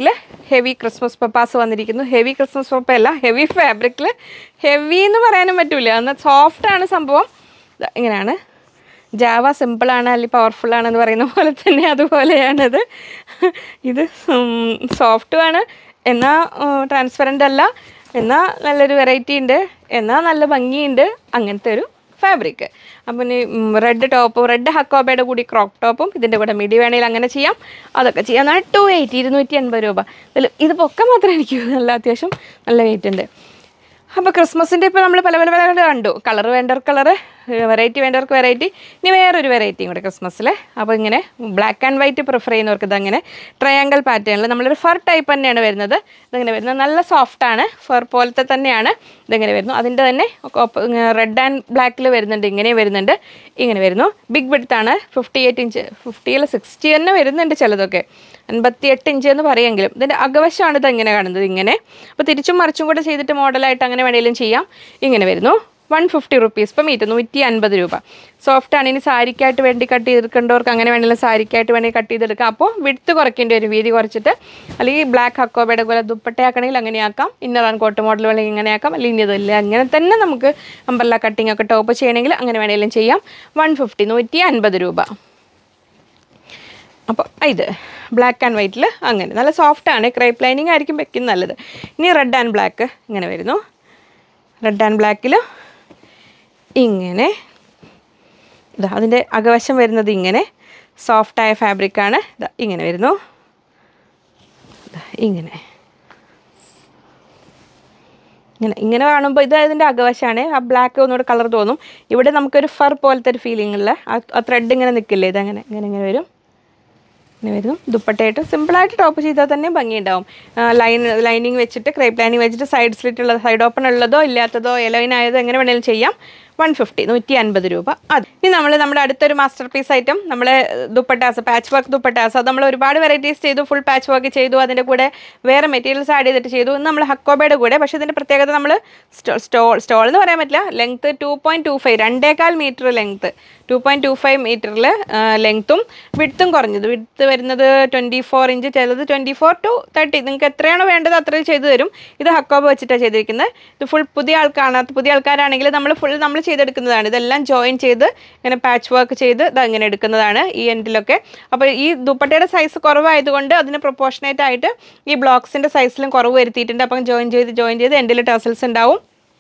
ഹെവി ക്രിസ്മസ് പപ്പാസ് വന്നിരിക്കുന്നു. ഹെവി ക്രിസ്മസ് പപ്പ അല്ല, ഹെവി ഫാബ്രിക്കിൽ. ഹെവി എന്ന് പറയാനും പറ്റില്ല, എന്നാൽ സോഫ്റ്റാണ് സംഭവം. ഇങ്ങനെയാണ്. ജാവ സിമ്പിളാണ് അല്ലെങ്കിൽ പവർഫുള്ളാണെന്ന് പറയുന്ന പോലെ തന്നെ അതുപോലെയാണത്. ഇത് സോഫ്റ്റുമാണ്, എന്നാൽ ട്രാൻസ്പെറൻ്റ് അല്ല, എന്നാൽ നല്ലൊരു വെറൈറ്റി ഉണ്ട്, എന്നാൽ നല്ല ഭംഗിയുണ്ട്, അങ്ങനത്തെ ഒരു ഫാബ്രിക്. അപ്പം ഇനി റെഡ് ടോപ്പും റെഡ് ഹക്കോബയുടെ കൂടി ക്രോപ്പ് ടോപ്പും ഇതിൻ്റെ കൂടെ മിഡി വേണമെങ്കിൽ അങ്ങനെ ചെയ്യാം. അതൊക്കെ ചെയ്യാം. എന്നാൽ ടു എയ്റ്റി ഇരുന്നൂറ്റി എൺപത് രൂപ. ഇതിൽ ഇത് പൊക്കം മാത്രമേ എനിക്ക് നല്ല അത്യാവശ്യം നല്ല വെയിറ്റ് ഉണ്ട്. അപ്പോൾ ക്രിസ്മസിൻ്റെ ഇപ്പോൾ നമ്മൾ പല പല പല കണ്ടു. കളർ വേണ്ടവർക്ക് കളറ്, വെറൈറ്റി വേണ്ടവർക്ക് വെറൈറ്റി. ഇനി വേറൊരു വെറൈറ്റിയും കൂടെ ക്രിസ്മസിൽ. അപ്പോൾ ഇങ്ങനെ ബ്ലാക്ക് ആൻഡ് വൈറ്റ് പ്രിഫർ ചെയ്യുന്നവർക്ക് ഇതങ്ങനെ ട്രയാങ്കിൾ പാറ്റേണിൽ നമ്മളൊരു ഫർ ടൈപ്പ് തന്നെയാണ് വരുന്നത്. ഇതിങ്ങനെ വരുന്നത് നല്ല സോഫ്റ്റാണ്, ഫർ പോലത്തെ തന്നെയാണ് ഇതിങ്ങനെ വരുന്നു. അതിൻ്റെ തന്നെ റെഡ് ആൻഡ് ബ്ലാക്കിൽ വരുന്നുണ്ട്, ഇങ്ങനെ വരുന്നുണ്ട്, ഇങ്ങനെ വരുന്നു. ബിഗ് വിഡ്ത്താണ്, ഫിഫ്റ്റി എയ്റ്റ് ഇഞ്ച് ഫിഫ്റ്റിയിൽ സിക്സ്റ്റി തന്നെ വരുന്നുണ്ട് ചിലതൊക്കെ, അൻപത്തി എട്ട് ഇഞ്ച് എന്ന് പറയുമെങ്കിലും. ഇതിൻ്റെ അകവശമാണ് ഇത് ഇങ്ങനെ കാണുന്നത്, ഇങ്ങനെ. അപ്പോൾ തിരിച്ചും മറിച്ചും കൂടെ ചെയ്തിട്ട് മോഡലായിട്ട് അങ്ങനെ വേണമെങ്കിലും ചെയ്യാം. ഇങ്ങനെ വരുന്നു. One fifty rupees per metre, നൂറ്റി അൻപത് രൂപ. സോഫ്റ്റാണ്. ഇനി സാരിക്കായിട്ട് വേണ്ടി കട്ട് ചെയ്തെടുക്കേണ്ടവർക്ക് അങ്ങനെ വേണമെങ്കിലും സാരിക്കായിട്ട് വേണമെങ്കിൽ കട്ട് ചെയ്തെടുക്കാം. അപ്പോൾ വിഡ്ത്ത് കുറയ്ക്കേണ്ടി വരും, വീതി കുറച്ചിട്ട്. അല്ലെങ്കിൽ ബ്ലാക്ക് ഹക്കോബയുടെ പോലെ ദുപ്പട്ടയാക്കണമെങ്കിൽ അങ്ങനെയാക്കാം. ഇന്നർ ആൻഡ് കോട്ട് മോഡൽ വേണമെങ്കിൽ ഇങ്ങനെയാക്കാം. അല്ലെങ്കിൽ ഇതില്ല, അങ്ങനെ തന്നെ നമുക്ക് അമ്പർല കട്ടിംഗ് ഒക്കെ ടോപ്പ് ചെയ്യണമെങ്കിൽ അങ്ങനെ വേണമെങ്കിലും ചെയ്യാം. വൺ ഫിഫ്റ്റി നൂറ്റി അൻപത് രൂപ. അപ്പോൾ ഇത് ബ്ലാക്ക് ആൻഡ് വൈറ്റിൽ അങ്ങനെ നല്ല സോഫ്റ്റാണ്. ക്രേപ്പ് ലൈനിങ് ആയിരിക്കും വെക്കുന്നത് നല്ലത്. ഇനി റെഡ് ആൻഡ് ബ്ലാക്ക് ഇങ്ങനെ വരുന്നു. റെഡ് ആൻഡ് ബ്ലാക്കിൽ ഇങ്ങനെ ഇതാ അതിൻ്റെ അകവശം വരുന്നത് ഇങ്ങനെ സോഫ്റ്റായ ഫാബ്രിക്കാണ്. ഇതാ ഇങ്ങനെ വരുന്നു, ഇങ്ങനെ ഇങ്ങനെ ഇങ്ങനെ കാണുമ്പോൾ ഇത് അതിൻ്റെ അകവശമാണ്. ആ ബ്ലാക്ക് ഒന്നുകൂടെ കളർ തോന്നും. ഇവിടെ നമുക്കൊരു ഫർ പോലത്തെ ഒരു ഫീലിംഗ് ഉള്ള ആ ത്രെഡ് ഇങ്ങനെ നിൽക്കില്ലേ, ഇതങ്ങനെ ഇങ്ങനെ ഇങ്ങനെ വരും, ഇങ്ങനെ വരുന്നു. ദുപ്പട്ടയായിട്ട് സിമ്പിളായിട്ട് ടോപ്പ് ചെയ്താൽ തന്നെ ഭംഗിയുണ്ടാവും. ലൈൻ ലൈനിങ് വെച്ചിട്ട് ക്രേപ്പ് ലൈനിങ് വെച്ചിട്ട് സൈഡ് സ്ലിറ്റ് ഉള്ളത്, സൈഡ് ഓപ്പൺ ഉള്ളതോ ഇല്ലാത്തതോ എലൈൻ ആയതോ എങ്ങനെ വേണമെങ്കിലും ചെയ്യാം. വൺ ഫിഫ്റ്റി നൂറ്റി അൻപത് രൂപ. അത് ഇനി നമ്മൾ നമ്മുടെ അടുത്തൊരു മാസ്റ്റർ പീസ് ഐറ്റം, നമ്മൾ ദുപ്പട്ടാസ്, പാച്ച് വർക്ക് ദുപ്പട്ടാസ്. അത് നമ്മൾ ഒരുപാട് വെറൈറ്റീസ് ചെയ്തു, ഫുൾ പാച്ച് വർക്ക് ചെയ്തു, അതിൻ്റെ കൂടെ വേറെ മെറ്റീരിയൽസ് ആഡ് ചെയ്തിട്ട് ചെയ്തു. ഇന്ന് നമ്മൾ ഹക്കോബയുടെ കൂടെ, പക്ഷേ ഇതിൻ്റെ പ്രത്യേകത നമ്മൾ സ്റ്റോൾ സ്റ്റോൾ എന്ന് പറയാൻ പറ്റില്ല, length two point two five രണ്ടേകാൽ metre length, two point two five മീറ്ററിൽ ലെങ്ത്തും വിഡ്ത്തും കുറഞ്ഞത്. വിഡ്ത്ത് വരുന്നത് ട്വൻറ്റി ഫോർ ഇഞ്ച്, ചിലത് ട്വൻറ്റി ഫോർ ടു തേർട്ടി, നിങ്ങൾക്ക് എത്രയാണോ വേണ്ടത് അത്രയും ചെയ്തു തരും. ഇത് ഹക്കോബ വെച്ചിട്ടാണ് ചെയ്തിരിക്കുന്നത്. ഇത് ഫുൾ പുതിയ ആൾക്കാണ്, പുതിയ ആൾക്കാരാണെങ്കിൽ നമ്മൾ ഫുൾ നമ്മൾ ചെയ്തെടുക്കുന്നതാണ്. ഇതെല്ലാം ജോയിൻ ചെയ്ത് ഇങ്ങനെ പാച്ച് വർക്ക് ചെയ്ത് ഇത് അങ്ങനെ എടുക്കുന്നതാണ് ഈ എൻഡിലൊക്കെ. അപ്പോൾ ഈ ദുപ്പട്ടയുടെ സൈസ് കുറവായതുകൊണ്ട് അതിന് പ്രൊപ്പോർഷനേറ്റ് ആയിട്ട് ഈ ബ്ലോക്സിൻ്റെ സൈസിലും കുറവ് വരുത്തിയിട്ടുണ്ട്. അപ്പം ജോയിൻ ചെയ്ത് ജോയിൻ ചെയ്ത് എൻഡിൽ ടസൽസ് ഉണ്ടാവും.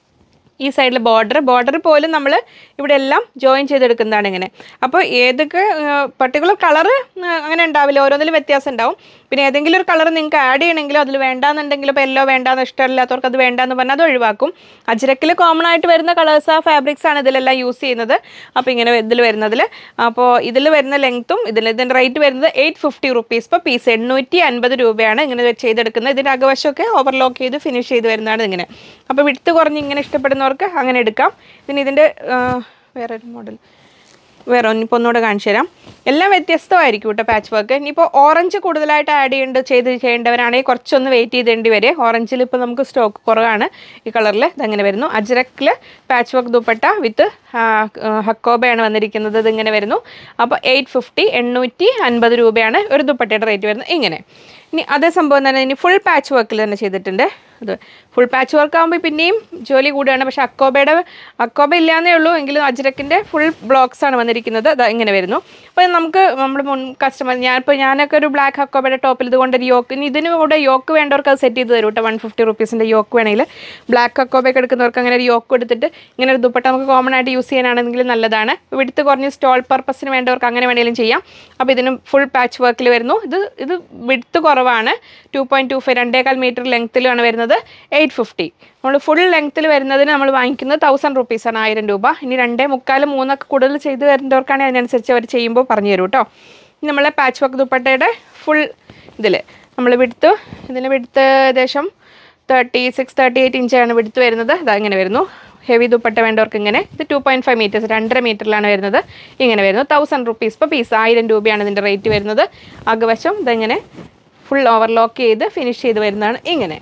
ഈ സൈഡിൽ ബോർഡർ ബോർഡർ പോലും നമ്മൾ ഇവിടെ എല്ലാം ജോയിൻ ചെയ്തെടുക്കുന്നതാണ് ഇങ്ങനെ. അപ്പോൾ ഏതൊക്കെ പർട്ടിക്കുലർ കളറ് അങ്ങനെ ഉണ്ടാവില്ല, ഓരോന്നിലും വ്യത്യാസം ഉണ്ടാവും. പിന്നെ ഏതെങ്കിലും ഒരു കളർ നിങ്ങൾക്ക് ആഡ് ചെയ്യണമെങ്കിലും അതിൽ വേണ്ടാന്നുണ്ടെങ്കിൽ, ഇപ്പോൾ യെല്ലോ വേണ്ടാന്ന് ഇഷ്ടമില്ലാത്തവർക്ക് അത് വേണ്ടാന്ന് പറഞ്ഞാൽ അത് ഒഴിവാക്കും. അജ്രക്കിൽ കോമൺ ആയിട്ട് വരുന്ന കളേഴ്സ് ആ ഫാബ്രിക്സ് ആണ് ഇതിലെല്ലാം യൂസ് ചെയ്യുന്നത്. അപ്പോൾ ഇങ്ങനെ ഇതിൽ വരുന്നതിൽ, അപ്പോൾ ഇതിൽ വരുന്ന ലെങ്ത്തും ഇതിൽ ഇതിൻ്റെ റേറ്റ് വരുന്നത് എയ്റ്റ് ഫിഫ്റ്റി റുപ്പീസ് ഇപ്പോൾ പീസ്, എണ്ണൂറ്റി അൻപത് രൂപയാണ് ഇങ്ങനെ ചെയ്തെടുക്കുന്നത്. ഇതിൻ്റെ അകവശമൊക്കെ ഓവർലോക്ക് ചെയ്ത് ഫിനിഷ് ചെയ്ത് വരുന്നതാണ് ഇങ്ങനെ. അപ്പോൾ വിഡ്ത്ത് കുറഞ്ഞ് ഇങ്ങനെ ഇഷ്ടപ്പെടുന്നവർക്ക് അങ്ങനെ എടുക്കാം. പിന്നെ ഇതിൻ്റെ വേറൊരു മോഡൽ വേറെ ഇപ്പോൾ ഒന്നുകൂടെ കാണിച്ചു തരാം. എല്ലാം വ്യത്യസ്തമായിരിക്കും കേട്ടോ പാച്ച് വർക്ക്. ഇനിയിപ്പോൾ ഓറഞ്ച് കൂടുതലായിട്ട് ആഡ് ചെയ്യേണ്ട ചെയ്ത് ചെയ്യേണ്ടവരാണെങ്കിൽ കുറച്ചൊന്ന് വെയിറ്റ് ചെയ്തേണ്ടി വരെ. ഓറഞ്ചിൽ ഇപ്പോൾ നമുക്ക് സ്റ്റോക്ക് കുറവാണ് ഈ കളറിൽ. ഇതങ്ങനെ വരുന്നു. അജ്രക്കിൽ പാച്ച് വർക്ക് ദുപ്പട്ട വിത്ത് ഹക്കോബയാണ് വന്നിരിക്കുന്നത്. ഇതിങ്ങനെ വരുന്നു. അപ്പോൾ എയ്റ്റ് ഫിഫ്റ്റി എണ്ണൂറ്റി അൻപത് രൂപയാണ് ഒരു ദുപ്പട്ടയുടെ റേറ്റ് വരുന്നത് ഇങ്ങനെ. ഇനി അതേ സംഭവം തന്നെ ഇനി ഫുൾ പാച്ച് വർക്കിൽ തന്നെ ചെയ്തിട്ടുണ്ട്. അത് ഫുൾ പാച്ച് വർക്ക് ആകുമ്പോൾ പിന്നെയും ജോലി കൂടുകയാണ്. പക്ഷേ അക്കോബയുടെ അക്കോബ ഇല്ലാന്നേ ഉള്ളൂ, എങ്കിലും അജ്രക്കിൻ്റെ ഫുൾ ബ്ലോക്സാണ് വന്നിരിക്കുന്നത്. അത് ഇങ്ങനെ വരുന്നു. അപ്പോൾ നമുക്ക് നമ്മുടെ മുൻ കസ്റ്റമർ, ഞാനിപ്പോൾ ഞാനൊക്കെ ഒരു ബ്ലാക്ക് അക്കോബയുടെ ടോപ്പിൽ ഇതുകൊണ്ടൊരു യോക്ക്, ഇനി ഇതിന് കൂടെ യോക്ക് വേണ്ടവർക്ക് അത് സെറ്റ് ചെയ്ത് തരും കേട്ടോ. വൺ ഫിഫ്റ്റി റുപ്പീസിൻ്റെ യോക്ക് വേണമെങ്കിൽ ബ്ലാക്ക് അക്കോബയൊക്കെ എടുക്കുന്നവർക്ക് അങ്ങനെ ഒരു യോക്ക് എടുത്തിട്ട് ഇങ്ങനെ ഒരു ദുപ്പട്ട നമുക്ക് കോമൺ ആയിട്ട് യൂസ് ചെയ്യാനാണെങ്കിലും നല്ലതാണ്. വിടുത്ത് കുറഞ്ഞ് സ്റ്റോൾ പർപ്പസിന് വേണ്ടവർക്ക് അങ്ങനെ വേണമെങ്കിലും ചെയ്യാം. അപ്പോൾ ഇതിന് ഫുൾ പാച്ച് വർക്കിൽ വരുന്നു. ഇത് ഇത് വിടുത്ത് കുറവാണ്, ടു പോയിൻറ്റ് ടു ഫൈവ് രണ്ടേകാൽ മീറ്റർ ലെങ്ത്തിലാണ് വരുന്നത്. എയ്റ്റ് ഫിഫ്റ്റി നമ്മൾ ഫുൾ ലെങ്ത്തിൽ വരുന്നതിന് നമ്മൾ വാങ്ങിക്കുന്നത് തൗസൻഡ് റുപ്പീസാണ്, ആയിരം രൂപ. ഇനി രണ്ടേ മുക്കാൽ മൂന്നൊക്കെ കൂടുതൽ ചെയ്ത് വരുന്നവർക്കാണെങ്കിൽ അതിനനുസരിച്ച് അവർ ചെയ്യുമ്പോൾ പറഞ്ഞു തരും കേട്ടോ. ഇനി നമ്മളെ പാച്ച് വർക്ക് ദുപ്പട്ടയുടെ ഫുൾ ഇതിൽ നമ്മൾ വിടുത്ത്, ഇതിന് വിടുത്ത് ഏകദേശം തേർട്ടി സിക്സ് തേർട്ടി എയ്റ്റ് ഇഞ്ചാണ് വിടുത്ത് വരുന്നത്. ഇതാ ഇങ്ങനെ വരുന്നു. ഹെവി ദുപ്പട്ട വേണ്ടവർക്ക് ഇങ്ങനെ. ഇത് ടു പോയിൻറ്റ് ഫൈവ് മീറ്റേഴ്സ് രണ്ടര മീറ്ററിലാണ് വരുന്നത്. ഇങ്ങനെ വരുന്നു. തൗസൻഡ് റുപ്പീസ് ഇപ്പോൾ പീസ്, ആയിരം രൂപയാണ് ഇതിൻ്റെ റേറ്റ് വരുന്നത്. അകവശം ഇതെങ്ങനെ ഫുൾ ഓവർലോക്ക് ചെയ്ത് ഫിനിഷ് ചെയ്ത് വരുന്നതാണ് ഇങ്ങനെ.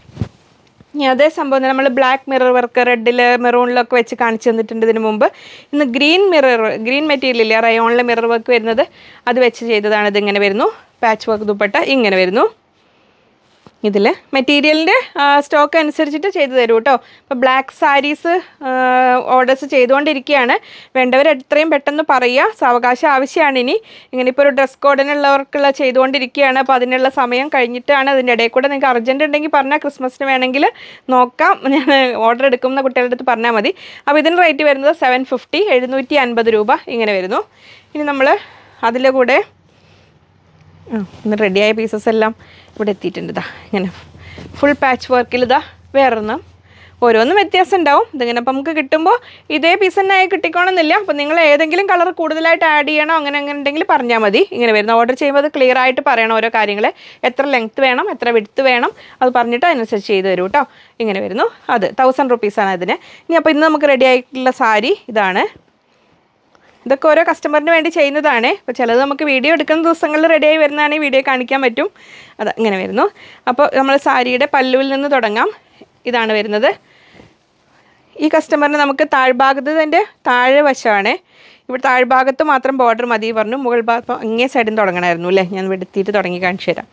ഇനി അതേ സംഭവം നമ്മൾ ബ്ലാക്ക് മിറർ വർക്ക് റെഡിൽ മെറൂണിലൊക്കെ വെച്ച് കാണിച്ചു തന്നിട്ടുണ്ട് ഇതിന് മുമ്പ്. ഇന്ന് ഗ്രീൻ മിറർ, ഗ്രീൻ മെറ്റീരിയൽ ഇല്ല, റയോണിലെ മിറർ വർക്ക് വരുന്നത്, അത് വെച്ച് ചെയ്തതാണ്. ഇതിങ്ങനെ വരുന്നു. പാച്ച് വർക്ക് ദുപ്പട്ട ഇങ്ങനെ വരുന്നു. ഇതിൽ മെറ്റീരിയലിൻ്റെ സ്റ്റോക്ക് അനുസരിച്ചിട്ട് ചെയ്തു തരൂ കേട്ടോ. ഇപ്പോൾ ബ്ലാക്ക് സാരീസ് ഓർഡേഴ്സ് ചെയ്തുകൊണ്ടിരിക്കുകയാണ്. വേണ്ടവർ എത്രയും പെട്ടെന്ന് പറയുക, സാവകാശം ആവശ്യമാണ്. ഇനി ഇങ്ങനെ ഇപ്പോൾ ഒരു ഡ്രസ് കോഡിനുള്ളവർക്കുള്ള ചെയ്തുകൊണ്ടിരിക്കുകയാണ്. അപ്പോൾ അതിനുള്ള സമയം കഴിഞ്ഞിട്ടാണ്. അതിൻ്റെ ഇടയിൽ കൂടെ നിങ്ങൾക്ക് അർജൻറ്റ് ഉണ്ടെങ്കിൽ പറഞ്ഞാൽ ക്രിസ്മസിന് വേണമെങ്കിൽ നോക്കാം, ഞാൻ ഓർഡർ എടുക്കുന്ന കുട്ടികളുടെ അടുത്ത് പറഞ്ഞാൽ മതി. അപ്പോൾ ഇതിന് റേറ്റ് വരുന്നത് സെവൻ ഫിഫ്റ്റി എഴുന്നൂറ്റി അൻപത് രൂപ ഇങ്ങനെ വരുന്നു. ഇനി നമ്മൾ അതിൻ്റെ കൂടെ ഇന്ന് റെഡിയായ പീസസ് എല്ലാം ഇവിടെ എത്തിയിട്ടുണ്ട്. ഇതാ ഇങ്ങനെ ഫുൾ പാച്ച് വർക്കിൽ ഇതാ വേറൊന്നും ഓരോന്നും വ്യത്യാസം ഉണ്ടാവും. ഇതിങ്ങനെ അപ്പം നമുക്ക് കിട്ടുമ്പോൾ ഇതേ പീസ് തന്നെ ആയി കിട്ടിക്കോണമെന്നില്ല. അപ്പോൾ നിങ്ങൾ ഏതെങ്കിലും കളർ കൂടുതലായിട്ട് ആഡ് ചെയ്യണോ അങ്ങനെ അങ്ങനെ ഉണ്ടെങ്കിൽ പറഞ്ഞാൽ മതി. ഇങ്ങനെ വരുന്ന ഓർഡർ ചെയ്യുമ്പോൾ അത് ക്ലിയർ ആയിട്ട് പറയണം ഓരോ കാര്യങ്ങൾ, എത്ര ലെങ്ത്ത് വേണം, എത്ര വിഡ്ത്ത് വേണം, അത് പറഞ്ഞിട്ട് അതിനനുസരിച്ച് ചെയ്ത് തരും കേട്ടോ. ഇങ്ങനെ വരുന്നു. അത് തൗസൻഡ് റുപ്പീസാണ് അതിന്. ഇനി അപ്പോൾ ഇന്ന് നമുക്ക് റെഡി ആയിട്ടുള്ള സാരി ഇതാണ്. ഇതൊക്കെ ഓരോ കസ്റ്റമറിന് വേണ്ടി ചെയ്യുന്നതാണ്. ഇപ്പോൾ ചിലത് നമുക്ക് വീഡിയോ എടുക്കുന്ന ദിവസങ്ങളിൽ റെഡിയായി വരുന്നതാണെങ്കിൽ വീഡിയോ കാണിക്കാൻ പറ്റും. അത് ഇങ്ങനെ വരുന്നു. അപ്പോൾ നമ്മൾ സാരിയുടെ പല്ലുവിൽ നിന്ന് തുടങ്ങാം. ഇതാണ് വരുന്നത്. ഈ കസ്റ്റമറിന് നമുക്ക് താഴ്ഭാഗത്ത് തന്നെ താഴെ വശമാണ്. ഇവിടെ താഴ്ഭാഗത്ത് മാത്രം ബോർഡർ മതി പറഞ്ഞു. മുകൾ ഭാഗത്ത് അങ്ങേ സൈഡിൽ നിന്ന് തുടങ്ങണമായിരുന്നു അല്ലേ. ഞാൻ എടുത്തിട്ട് തുടങ്ങി കാണിച്ചു തരാം.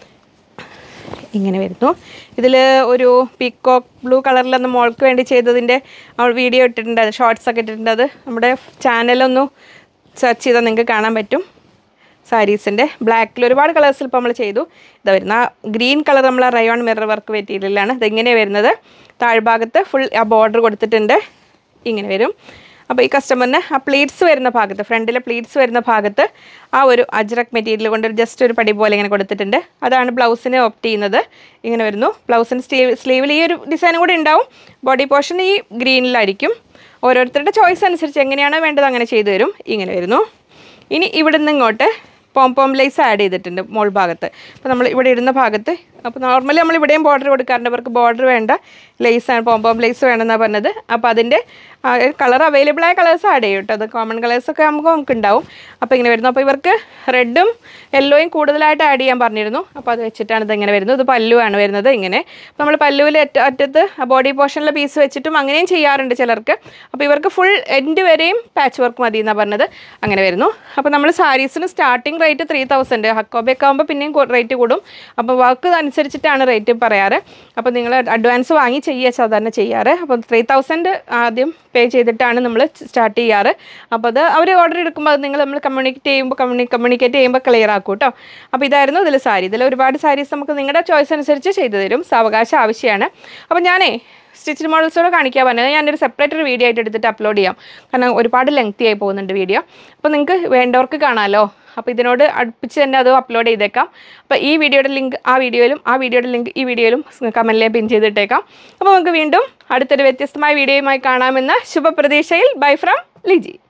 ഇങ്ങനെ വരുന്നു. ഇതിൽ ഒരു പീക്കോക്ക് ബ്ലൂ കളറിലൊന്ന് മോൾക്ക് വേണ്ടി ചെയ്തതിൻ്റെ അവൾ വീഡിയോ ഇട്ടിട്ടുണ്ട്, ഷോർട്സ് ഒക്കെ ഇട്ടിട്ടുണ്ട്. അത് നമ്മുടെ ചാനലൊന്ന് സെർച്ച് ചെയ്താൽ നിങ്ങൾക്ക് കാണാൻ പറ്റും. സാരീസിൻ്റെ ബ്ലാക്കിൽ ഒരുപാട് കളേഴ്സിൽ ഇപ്പോൾ നമ്മൾ ചെയ്തു. ഇതാ വരുന്ന ആ ഗ്രീൻ കളർ നമ്മൾ റയോൺ മിറർ വർക്ക് മെറ്റീരിയലാണ്. ഇതെങ്ങനെ വരുന്നത്, താഴ്ഭാഗത്ത് ഫുൾ ആ ബോർഡർ കൊടുത്തിട്ടുണ്ട്. ഇങ്ങനെ വരും. അപ്പോൾ ഈ കസ്റ്റമറിന് ആ പ്ലീറ്റ്സ് വരുന്ന ഭാഗത്ത്, ഫ്രണ്ടിലെ പ്ലീറ്റ്സ് വരുന്ന ഭാഗത്ത് ആ ഒരു അജ്രക് മെറ്റീരിയൽ കൊണ്ട് ജസ്റ്റ് ഒരു പടി പോലെ ഇങ്ങനെ കൊടുത്തിട്ടുണ്ട്. അതാണ് ബ്ലൗസിന് ഓപ്റ്റ് ചെയ്യുന്നത്. ഇങ്ങനെ വരുന്നു. ബ്ലൗസിന് സ്ലീവ് സ്ലീവിൽ ഈ ഒരു ഡിസൈൻ കൂടി ഉണ്ടാവും. ബോഡി പോർഷൻ ഈ ഗ്രീനിലായിരിക്കും. ഓരോരുത്തരുടെ ചോയ്സ് അനുസരിച്ച് എങ്ങനെയാണോ വേണ്ടത് അങ്ങനെ ചെയ്തു തരും. ഇങ്ങനെ വരുന്നു. ഇനി ഇവിടെ നിന്ന് ഇങ്ങോട്ട് പോം പോം ലേസ് ആഡ് ചെയ്തിട്ടുണ്ട് മോൾ ഭാഗത്ത്. അപ്പോൾ നമ്മൾ ഇവിടെ ഇടുന്ന ഭാഗത്ത്, അപ്പോൾ നോർമലി നമ്മൾ ഇവിടെയും ബോർഡർ കൊടുക്കാറുണ്ട്. അവർക്ക് ബോർഡർ വേണ്ട, ലേസാണ്, പോം പോം ലേസ് വേണമെന്നാണ് പറഞ്ഞത്. അപ്പോൾ അതിൻ്റെ കളർ അവൈലബിൾ ആയ കളേഴ്സ് ആഡ് ചെയ്യും കേട്ടോ. അത് കോമൺ കളേഴ്സൊക്കെ നമുക്ക് നമുക്ക് ഉണ്ടാവും. അപ്പോൾ ഇങ്ങനെ വരുന്നു. അപ്പോൾ ഇവർക്ക് റെഡും യെല്ലോയും കൂടുതലായിട്ട് ആഡ് ചെയ്യാൻ പറഞ്ഞിരുന്നു. അപ്പോൾ അത് വെച്ചിട്ടാണ് ഇതിങ്ങനെ വരുന്നത്. ഇത് പല്ലുവാണ് വരുന്നത്. ഇങ്ങനെ നമ്മൾ പല്ലുവിൽ അറ്റ അറ്റത്ത് ബോഡി പോർഷനിലെ പീസ് വെച്ചിട്ടും അങ്ങനെയും ചെയ്യാറുണ്ട് ചിലർക്ക്. അപ്പോൾ ഇവർക്ക് ഫുൾ എൻഡ് വരെയും പാച്ച് വർക്ക് മതി എന്നാണ് പറഞ്ഞത്. അങ്ങനെ വരുന്നു. അപ്പോൾ നമ്മൾ സാരീസിന് സ്റ്റാർട്ടിങ് റേറ്റ് ത്രീ തൗസൻഡ് ഹക്കോബയൊക്കെ ആകുമ്പോൾ പിന്നെയും റേറ്റ് കൂടും. അപ്പോൾ വർക്ക് അനുസരിച്ചിട്ടാണ് റേറ്റ് പറയാറ്. അപ്പോൾ നിങ്ങൾ അഡ്വാൻസ് വാങ്ങി ചെയ്യുക സാധാരണ ചെയ്യാറ്. അപ്പോൾ ത്രീ തൗസൻഡ് ആദ്യം പേ ചെയ്തിട്ടാണ് നമ്മൾ സ്റ്റാർട്ട് ചെയ്യാറ്. അപ്പോൾ അത് അവർ ഓർഡർ എടുക്കുമ്പോൾ അത് നിങ്ങൾ നമ്മൾ കമ്മ്യൂണിക്കേറ്റ് ചെയ്യുമ്പോൾ കമ്മ്യൂണി കമ്മ്യൂണിക്കേറ്റ് ചെയ്യുമ്പോൾ ക്ലിയർ ആക്കും കേട്ടോ. അപ്പോൾ ഇതായിരുന്നു ഇതിൽ സാരി. ഇതിൽ ഒരുപാട് സാരീസ് നമുക്ക് നിങ്ങളുടെ ചോയ്സ് അനുസരിച്ച് ചെയ്തു തരും. സാവകാശം ആവശ്യമാണ്. അപ്പോൾ ഞാനേ സ്റ്റിച്ചിങ് മോഡൽസോടെ കാണിക്കാൻ പറഞ്ഞത് ഞാനൊരു സെപ്പറേറ്റ് ഒരു വീഡിയോ ആയിട്ട് എടുത്തിട്ട് അപ്ലോഡ് ചെയ്യാം. കാരണം ഒരുപാട് ലെങ്തി ആയി പോകുന്നുണ്ട് വീഡിയോ. അപ്പോൾ നിങ്ങൾക്ക് വേണ്ടവർക്ക് കാണാമല്ലോ. അപ്പോൾ ഇതിനോട് അടുപ്പിച്ച് തന്നെ അത് അപ്ലോഡ് ചെയ്തേക്കാം. അപ്പോൾ ഈ വീഡിയോയുടെ ലിങ്ക് ആ വീഡിയോയിലും ആ വീഡിയോയുടെ ലിങ്ക് ഈ വീഡിയോയിലും കമൻറ്റിലെ പിൻ ചെയ്തിട്ടേക്കാം. അപ്പോൾ നമുക്ക് വീണ്ടും അടുത്തൊരു വ്യത്യസ്തമായ വീഡിയോയുമായി കാണാമെന്ന ശുഭപ്രതീക്ഷയിൽ ബൈ ഫ്രം ലിജി.